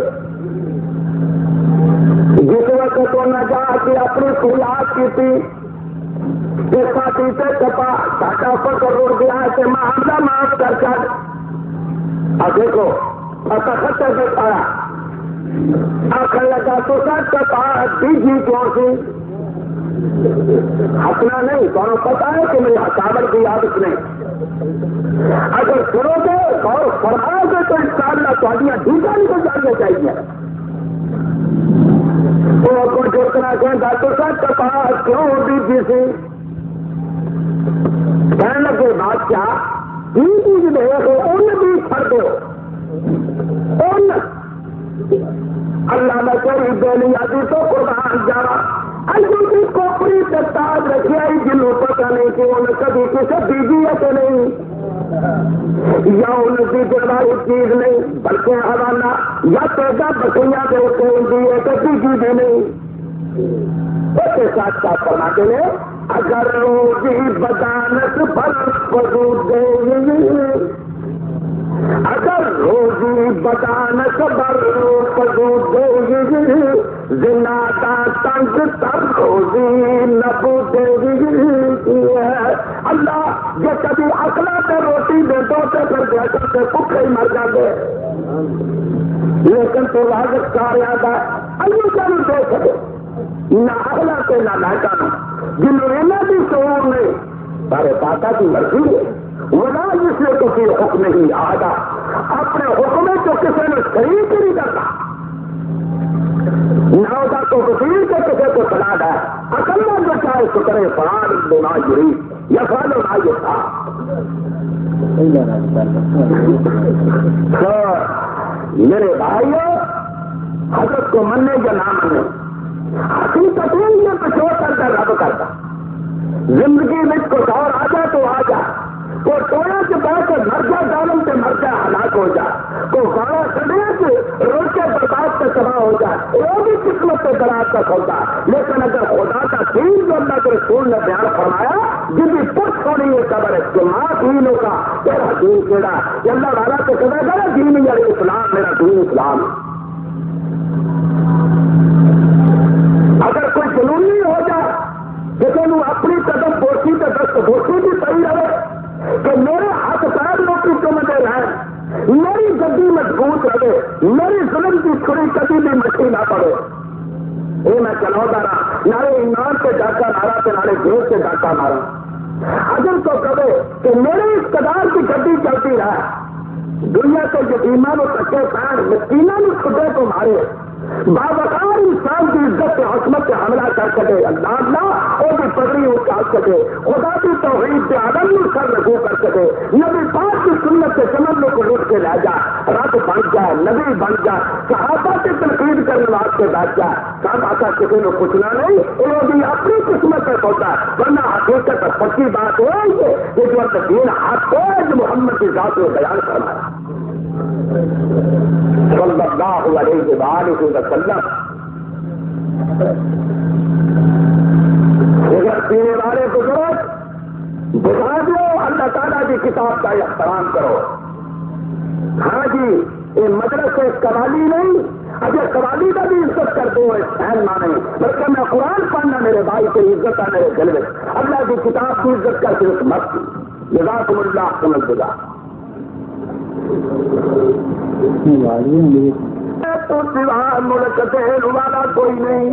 جس وقت تو نہ جا کے اپنی خلاف کی تھی جس ساتھی سے کپا ساٹا فکر روڑ گیا کہ معاملہ معاف کر کر دیکھو خطے سے پایا آخر لگا تو سر کپا دیجی کون سی ہنسنا نہیں، تمہیں پتا ہے کہ میری حکامت کی عادت نہیں، اگر سنو گے اور فرماؤ گے تو انشاءاللہ تھوڑیاں ڈھیٹا نہیں کو جاننا چاہیے۔ تو کو جوتنا کہتا تو سر کپاس کیوں دیجی سی کہنے لگے بادشاہ تین چیز دے ان بھی چھڑ دو ان اللہ نے کری بے نیازی تو قربان جانا کی کوپری سے تاج رکھی آئی جنہوں پتہ نہیں کہ انہیں کبھی کسی بیجی ہے کہ نہیں یا ان کی جلوائی چیز نہیں بلکہ حوالہ یا پیدا بکریاں کے اتنے ہوتی ہے کہ بیجی بھی نہیں۔ اس کے ساتھ ساتھ فرماتے ہیں اگر روزی بدانت بل وجود دے اگر روزی بدانت بر وجود دے زندہ تنگ تر روزی نبو دے اللہ جو کبھی اکلا تے روٹی دے دو تے پھر جیسا سے بھوکے ہی مر جاتے، لیکن تو واضح کار یاد ہے اللہ کا نہیں دے سکے نہ اکلا تے نہ لاٹا نہ جنہوں نے بھی شعور نہیں سارے پاتا کی مرضی ہے ولا جس نے کسی حکم نہیں آدھا اپنے حکم کو کسی نے شریک نہیں کرتا نہ ہوتا تو وکیل کے کسی کو سنا ہے اکلا جو چاہے تو کرے فرار دینا جری یا فالو نہ یہ تھا میرے بھائیو حضرت کو مننے یا نہ مننے حقیقت یہ پچھوڑ کرتا رب کرتا زندگی میں کچھ اور آ جائے تو آ جائے وہ ٹوڑے سے بیٹھ کے مر جا ڈالم سے مر جائے ہلاک ہو جائے تو گاڑا چڑھے سے روز کے برباد سے تباہ ہو جائے وہ بھی قسمت سے برات تک ہوتا ہے لیکن اگر خدا کا دین جو اللہ کے رسول نے بیان فرمایا جن کی پٹ چھوڑی ہے قبر ہے جماعت دین ہوگا تیرا دین کیڑا یہ اللہ والا تو کہا گا دین یعنی اسلام میرا دین اسلام اگر کوئی جنونی ہو جائے لیکن وہ اپنی قدم بوسی کے دست بوسی بھی صحیح رہے کہ میرے ہاتھ پیر روٹی چمٹے رہے میری گدی مضبوط رہے میری ظلم کی چھری کبھی بھی مٹھی نہ پڑے یہ میں چلاؤ رہا نارے ایمان سے ڈاکہ مارا تو نارے جیل سے ڈاکہ مارا اگر تو کہے کہ میرے اس قدار کی گڈی چلتی رہے دنیا کے یتیماں کو کچے پیر مسکیناں کو خدے کو مارے باوقار انسان کی عزت کے حکمت سے حملہ کر سکے اللہ اللہ اور بھی پگڑی اٹھا سکے خدا کی توحید سے عدم سر رکھو کر سکے نبی پاک کی سنت سے سمندر کو لوٹ کے لے جائے رب بن جائے نبی بن جائے صحابہ سے تنقید کرنے واسطے بیٹھ جائے سب آتا کسی نے پوچھنا نہیں وہ بھی اپنی قسمت سے ہوتا ہے ورنہ حقیقت پکی بات ہے کہ جو دین حق ہے جو محمد کی ذات میں بیان کرنا ہے صلی اللہ علیہ وآلہ وسلم اگر پینے والے بزرگ بتا دو اللہ تعالیٰ کی کتاب کا احترام کرو ہاں جی یہ مدرس قوالی نہیں اگر قوالی کا بھی عزت کر دو فین مانے بلکہ میں قرآن پڑھنا میرے بھائی سے عزت ہے میرے دل میں اللہ کی کتاب کی عزت کر صرف مت جزاکم اللہ سمجھ گزا تو سوا ملک دین والا کوئی نہیں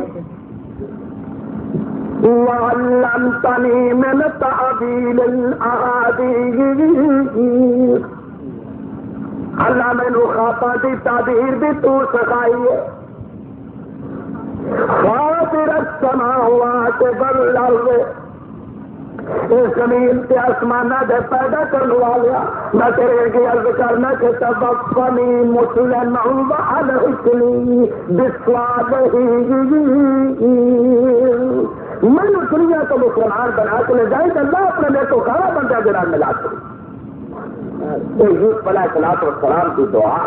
وَعَلَّمْتَنِي مِنْ تَعْوِيلِ الْأَحَادِيثِ اللہ میں نے خواباں کی تعبیر بھی تو سکھائی ہے فاطر السماوات والارض اس زمین کے آسمانہ دے پیدا کرنے والیا میں تیرے کی عرض کرنا کہ توفنی مسلما والحقنی بصالحی میں نے دنیا کو مسلمان بنا کے لے جائیں کہ اللہ اپنے لے تو کھانا بندہ جنا ملا کے یوسف علیہ الصلوۃ والسلام کی دعا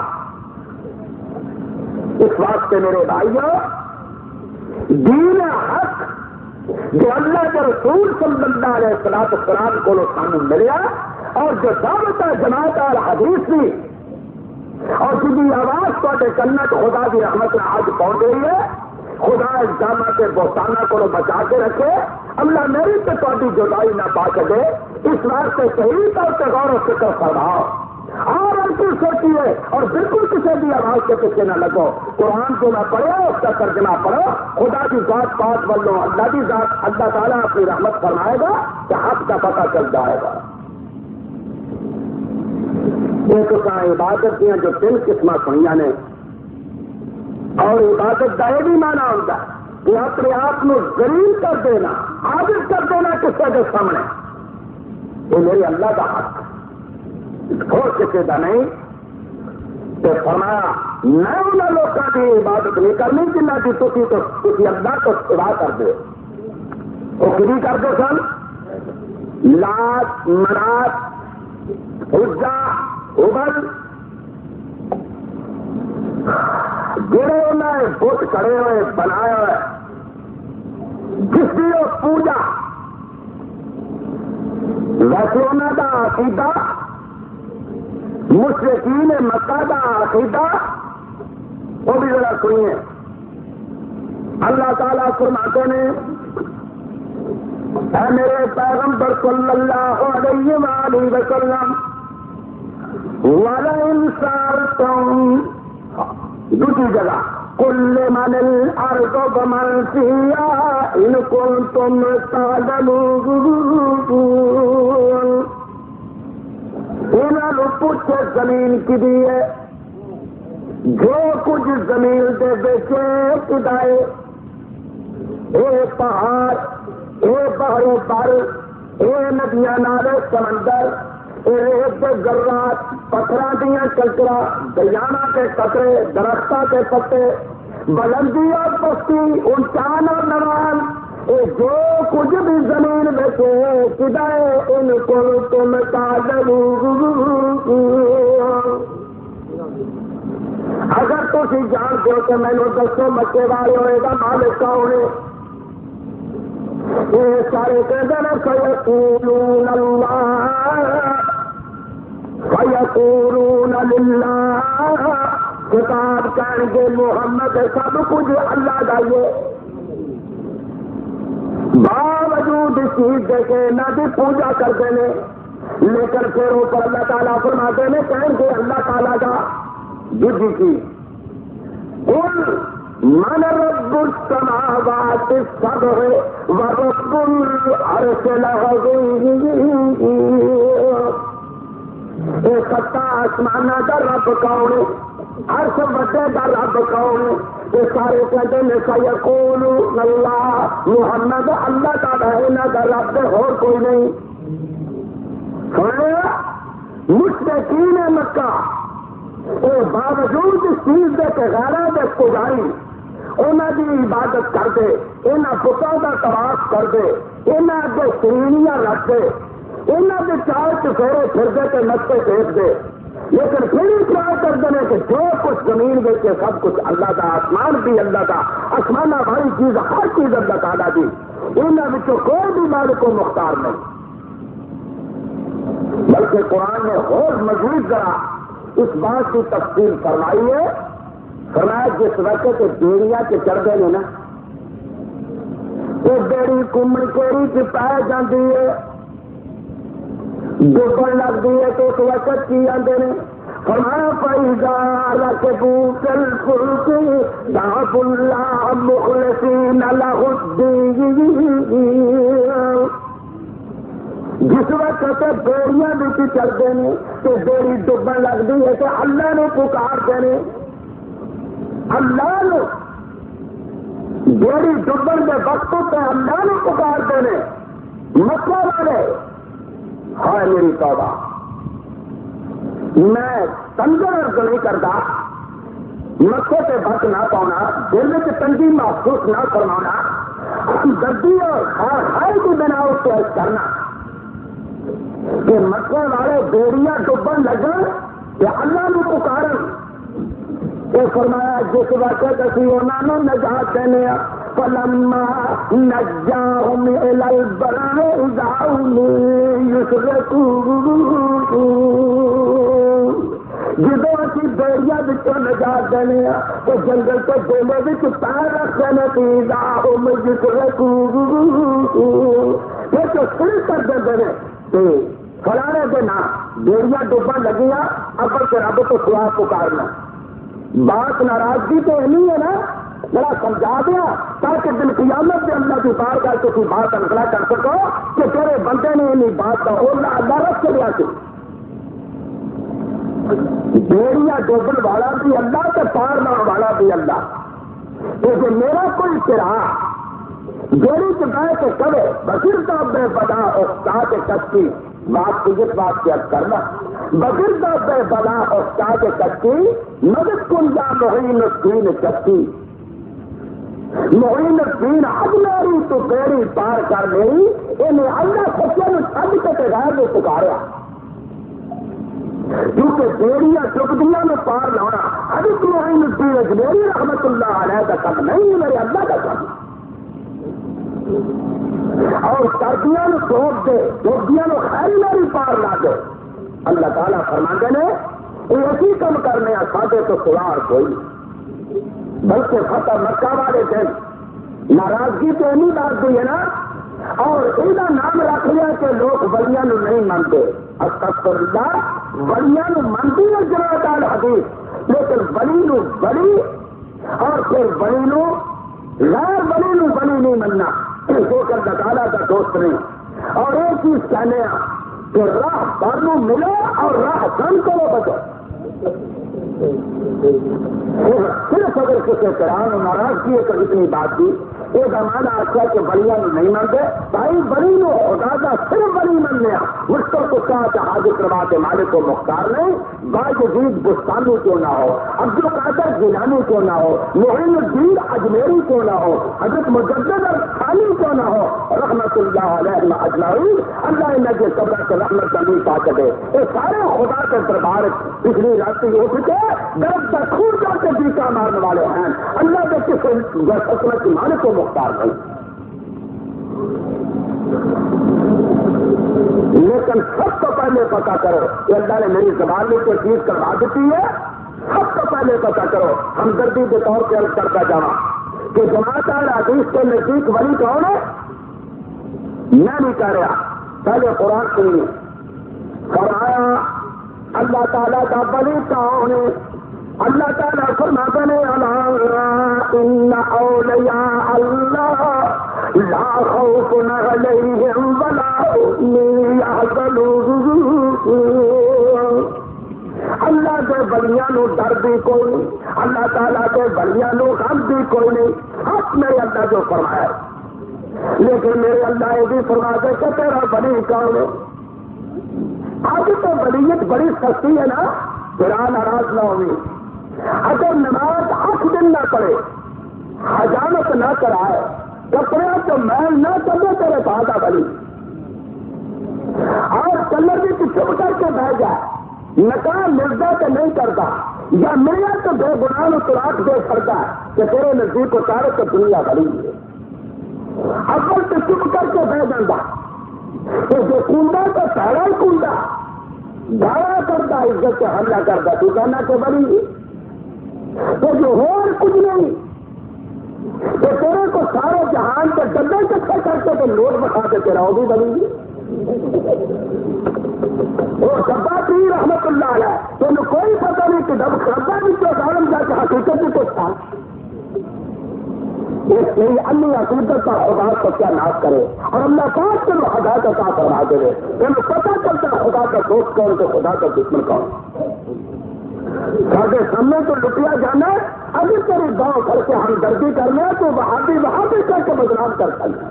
اس واسطے میرے بھائیوں دین حق جو اللہ کے رسول صلی اللہ علیہ وسلم کو سامنے ملیا اور جو دعوت جماعت اور حدیث بھی اور جن کی آواز کو کرنا تو خدا کی رحمت میں آج پہنچ گئی ہے خدا الزامات کے بہتانہ کو بچا کے رکھے اللہ میری سے تھوڑی جدائی نہ پا سکے اس واسطے صحیح طور سے غور و فکر فرماؤ اور ہم کی سوچیے اور بالکل کسی بھی آواز کے پیچھے نہ لگو قرآن کو نہ پڑھو اس کا ترجمہ پڑھو خدا کی ذات پاک بولو اللہ کی ذات اللہ تعالیٰ اپنی رحمت فرمائے گا کہ حق کا پتہ چل جائے گا ایک عبادت دیا جو تین قسم سنیا نے اور عبادت کا یہ بھی مانا ہوتا ہے کہ اپنے آپ کو ذلیل کر دینا عاجز کر دینا کسی کے سامنے یہ میرے اللہ کا حق اور کسی کا نہیں تو فرمایا میں انہوں لوگوں کی عبادت نہیں کرنی جنہ کی تھی تو کسی اللہ کو سوا کر دو وہ کبھی کر دو سن لات منات عزا ابل جڑے انہوں نے بت کھڑے ہوئے بنایا ہوئے جس کی وہ پوجا ویسے انہوں کا عقیدہ مشرکین مکہ کا عقیدہ وہ بھی ذرا سنیے اللہ تعالیٰ فرماتے نے اے میرے پیغمبر صلی اللہ علیہ وآلہ وسلم وَلَئِنْ سَأَلْتَهُمْ دوسری جگہ قُلْ لِمَنِ الْأَرْضُ وَمَنْ فِيهَا إِنْ كُنْتُمْ تَعْلَمُونَ انہوں نے پوچھے زمین کی دی ہے، جو کچھ زمین دے بیچے کدائے، اے پہاڑ، اے بحر بر، اے ندیاں نالے سمندر، اے ذرات، پتھراں دیاں چلچرا، دریاواں کے قطرے، درختاں کے پتے، بلندی اور پستی، اونچان اور نوال، اے جو کچھ بھی زمین بیچے کدائے ان کو تم تعلمون اگر تسی جان دو کہ میں نے دسو مکے والے ہوئے گا مالک کون ہے؟ یہ سارے کہتے ہیں فیقولون اللہ فیقولون للہ، کتاب کہیں گے محمد سب کچھ اللہ دائیے، باوجود اس چیز دیکھے نہ بھی پوجا کرتے ہیں، لیکن پھر اوپر اللہ تعالیٰ فرماتے ہیں کہیں گے اللہ تعالیٰ کا جی کی قل من رب السماوات السبع ورب العرش العظیم، اے ستا آسمانہ دا رب کون ہے، عرش بڑے دا رب کون ہے؟ یہ سارے کہتے ہیں سیقولون اللہ، محمد اللہ تعالیٰ ہے، نہ دا رب اور کوئی نہیں۔ سنیا مشرکین مکہ وہ باوجود اس چیز دے کہ غیرہ دے پجاری انہاں دی عبادت کر دے، انہاں بتاں دا طواف کر دے، انہاں دے سرینیاں رکھ دے، انہاں دے چار چفیرے پھر دے کے نقطے دیکھ دے، لیکن پھر ٹرائی کرتے ہیں کہ جو کچھ زمین بیچے سب کچھ اللہ کا، آسمان بھی اللہ کا، آسمانہ بھاری چیز ہر چیز اللہ تعالیٰ دی، انہاں وچوں کوئی بھی مالک کو مختار نہیں۔ بلکہ قرآن نے اور مزید ذرا اس بات کی تفصیل فرمائی ہے، فرمایا جس وقت بیڑیاں کے چڑھتے ہیں نا، وہ بیڑی کمڑ کوڑی کی پائی جاتی ہے، ڈبن لگتی ہے تو اس وقت کی آتے ہیں، فرمایا فَإِذَا رَكِبُوا فِي الْفُلْكِ دَعَوُا اللَّهَ مُخْلِصِينَ لَهُ الدِّينَ، جس وقت بیڑیاں بھی چلتے ہیں تو بیڑی ڈبن لگتی ہے تو اللہ نے پکارتے ہیں، اللہ نے بیڑی ڈبن کے وقت پہ اللہ نے پکارتے ہیں، مکہ والے ہائے میری توبہ، میں تنگر عرض نہیں کرتا، مکے پہ بچ نہ پاؤنا، دل میں تنگی محسوس نہ فرمانا، ہمدردی اور خیر خیر کی بنا اس کو کرنا کہ مکے والے بیڑیاں ڈبن لگن کہ اللہ نے پکارن، یہ فرمایا جس وقت اسی انہوں نے نجات دینے فلما نجاهم الى البر اذا هم يشركون، جدو اسی بیڑیاں بچوں نجات دینے تو جنگل کے گولے بچ پیر رکھتے ہیں اذا هم يشركون، پھر تو شرک کر دیتے ہیں فلانے دن بیڑیاں ڈبن لگیاں اگر کے رب کو سوا پکارنا، بات ناراضگی تو نہیں ہے نا، ذرا سمجھا دیا تاکہ دل قیامت سے اللہ کی بار کر کے بات انکلا کر سکو کہ تیرے بندے نے انہیں بات کا اللہ اللہ رکھ کے لیا سے بیڑیاں ڈوبن والا بھی اللہ کے پار لاؤ والا بھی اللہ، تو جو میرا کوئی چراہ بیڑی چکائے کے کرے بصیر صاحب بے بدا استاد کشتی، بات کی جس بات کی اب کرنا بصیر صاحب بے بدا استاد کشتی، مدد کن جا معین الدین کشتی، معین الدین اب میری تو بیڑی پار کر گئی، انہیں اللہ سچے میں سب کے غیر میں پکارا، کیونکہ بیڑیاں چکدیاں میں پار لانا حضرت معین الدین اجمیری رحمت اللہ علیہ کا کم نہیں، میرے اللہ کا کم، اور سردیاں نو ٹوپ دے، ٹوپیاں نو خیر میری پار لا دے، اللہ تعالیٰ فرماتے ہیں یہ اسی کم کرنے ساڈے تو سوار کوئی، بلکہ فتح مکہ والے دن ناراضگی تو نہیں بات دی ہے نا، اور یہ نام رکھ لیا کہ لوگ ولیاں نو نہیں مانتے. استغفر اللہ، ولیاں نو مانتی ہے جناب الحدیث، لیکن ولی نو ولی اور پھر ولی نو غیر ولی نو ولی نہیں مننا، ہو کر اللہ تعالیٰ کا دوست نہیں. اور ایک چیز کہنے کہ راہ پر نو ملو اور راہ کم کرو بچو. صرف اگر کسی قرآن ناراضگی ہے تو اتنی بات کی یہ زمانہ آتا کہ ولیاں نہیں منتے بھائی، ولی نو خدا کا صرف ولی من لیا. مشکل کو کہا حاجت روا کے مالک کو مختار نہیں، باجید بستانی کیوں نہ ہو، عبد القادر جیلانی کیوں نہ ہو، معین الدین اجمیری کیوں نہ ہو، حضرت مجدد الخانی کیوں نہ ہو، رحمت اللہ علیہ اجمعین، اللہ ان کے قبر سے رحمت کا نہیں پا سکے. یہ سارے خدا کے دربار پچھلی رات اٹھ کے درد خون جا کے بیچا مارنے والے ہیں. اللہ کے کسی حکمت مالک کو مختار نہیں. لیکن سب کو پہلے پتا کرو کہ اللہ نے میری زبان میں کوئی چیز کروا دیتی ہے، سب کو پہلے پتا کرو. ہمدردی کے طور پہ عرض کرتا جاؤں کہ جماعت حدیث کے نزدیک ولی کون ہے؟ میں نہیں کہہ رہا، پہلے قرآن سنیے. فرمایا اللہ تعالیٰ کا ولی کون ہے؟ اللہ تعالیٰ فرماتے ہیں الا ان اولیاء اللہ لا خوف علیہم ولا هم يحزنون. اللہ کے ولیاں نو ڈر بھی کوئی نہیں، اللہ تعالیٰ کے ولیاں نو غم بھی کوئی نہیں. حق میرے اللہ جو فرمایا، لیکن میرے اللہ یہ بھی فرماتے کہ تیرا ولی کون ہے؟ آج تو ولیت بڑی سستی ہے نا، پھر ناراض نہ ہوئی. اگر نماز آٹھ دن نہ پڑے، حجامت نہ کرائے، کپڑے تو محل نہ کرے تیرے بادہ بلی، اور کلر بھی چپ کر کے بہ جائے، نکاح مرزا تو نہیں کرتا یا ملیا تو بے گناہ طلاق دے کرتا ہے کہ تیرے نزدیک اتارے تو دنیا بڑی ہے. اول تو چپ کر کے بہ جاتا، تو جو کنڈا تو پہلا ہی کنڈا گاڑا کرتا، عزت سے حملہ کرتا، تو کہنا کہ بڑی تو جو ہو کچھ نہیں، تو تیرے کو سارے جہان کے ڈبے کٹھے کرتے تو نوٹ بتا کے تیرا وہ بھی بنی گی. وہ ڈبا تھی رحمت اللہ علیہ، تمہیں کوئی پتہ نہیں کہ ڈب ڈبا بھی تو عالم جا کے حقیقت بھی کچھ تھا. اس لیے اللہ عقیدت کا خدا کو کیا ناش کرے اور اللہ پاک سے وہ خدا کا کیا کروا دے. تمہیں پتہ چلتا خدا کا دوست کون تو خدا کا دشمن کون. سارے سامنے تو لٹیا جانا، ابھی تیری گاؤں گھر سے ہمدردی کرنا تو وہاں بھی وہاں بھی کر کے بدنام کر سکتا.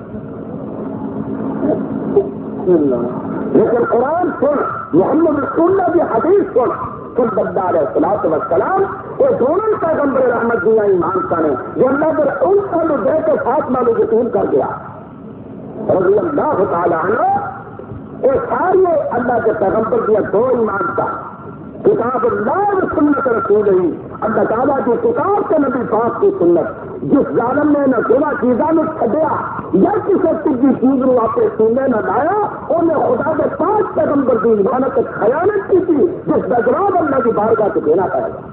لیکن قرآن سن، محمد رسول اللہ کی حدیث سن، سن بدار صلاۃ وسلام وہ دونوں پیغمبر رحمت دیا ایمان سانے جو اللہ پر ان سالوں دے کے ساتھ مالو یقین کر گیا رضی اللہ تعالیٰ عنہ. یہ سارے اللہ کے پیغمبر دیا دو ایمان کا کتاب اللہ و سنت رسول ہی، اللہ تعالیٰ کی کتاب کے نبی پاک کی سنت. جس ظالم نے نہ دونوں چیزوں میں چھڈیا یا کسی تیجی چیز کو اپنے سینے نہ لایا، انہیں خدا کے پانچ پیغمبر کی ایمانت خیانت کی تھی جس کا جواب اللہ کی بارگاہ سے دینا پڑے گا.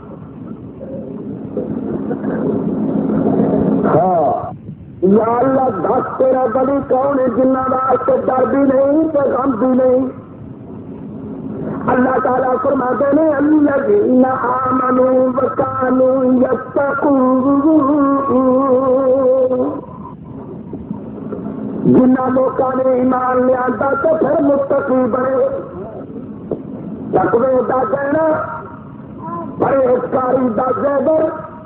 ہاں یا اللہ دس تیرا ولی کون ہے جنہ واسطے ڈر بھی نہیں تو غم بھی نہیں. اللہ تعالیٰ فرماتے ہیں الذین آمنوا وکانوا یتقون، جنہ لوگوں نے ایمان لیا تو پھر متقی بنے. تقوی دا کہنا پرہیزکاری دا زیور،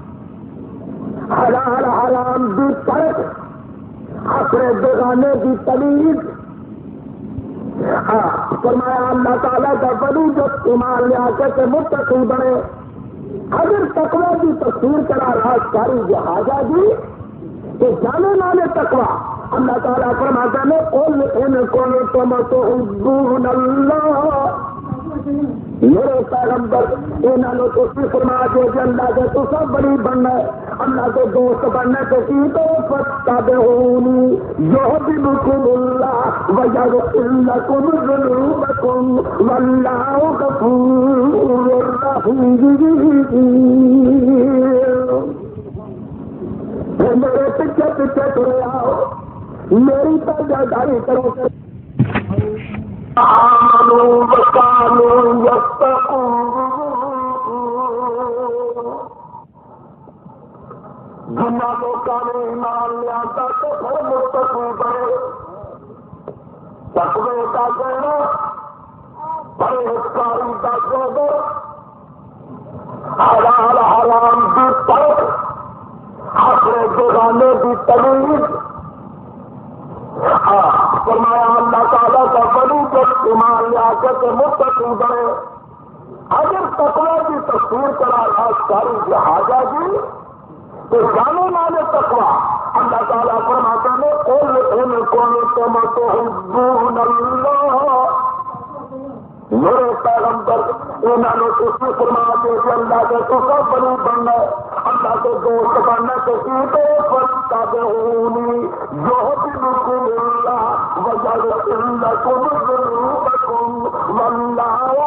حلال حرام دی ترک، اپنے بیگانے کی تمیز. ہاں فرمایا اللہ تعالیٰ کا ولی جو ایمان لیا کے متقی بنے. اگر تقوی کی تفسیر کرا راستاری جہازہ دی تو جانے مانے تقوی اللہ تعالیٰ فرماتے ہیں قل ان کنتم تحبون اللہ، میرے پیغمبر انہوں نے تو فرما دے کہ اللہ کے تو سب بڑی بننا ہے، اللہ کے دوست بننے کے کی تو فتبعونی یحببکم اللہ ویغفر لکم ذنوبکم واللہ غفور رحیم. میرے پیچھے پیچھے ترے آؤ، میری تابعداری کرو آمنوا وكانوا يتقون جنہ لوگوں نے ایمان لیا تھا تو پھر متقی بنے تقوی کا کہنا پرہیزکاری کا کہنا حلال حرام کی ترک اپنے بیگانے کی تمیز فرمایا اللہ تعالیٰ کا بڑی جب ایمان لیا کر کے متقی بنے اگر تقوی کی تصویر کرا ساری جہازہ کی تو جانے والے تقوی اللہ تعالیٰ فرماتے ہیں قل ان کنتم تحبون اللہ میرے پیغمبر انہوں نے اسی فرما کے اللہ کے تصور بنی بننا اللہ کے دوست بننے کے سیدھے فاتبعونی یحببکم اللہ ویغفر لکم ذنوبکم واللہ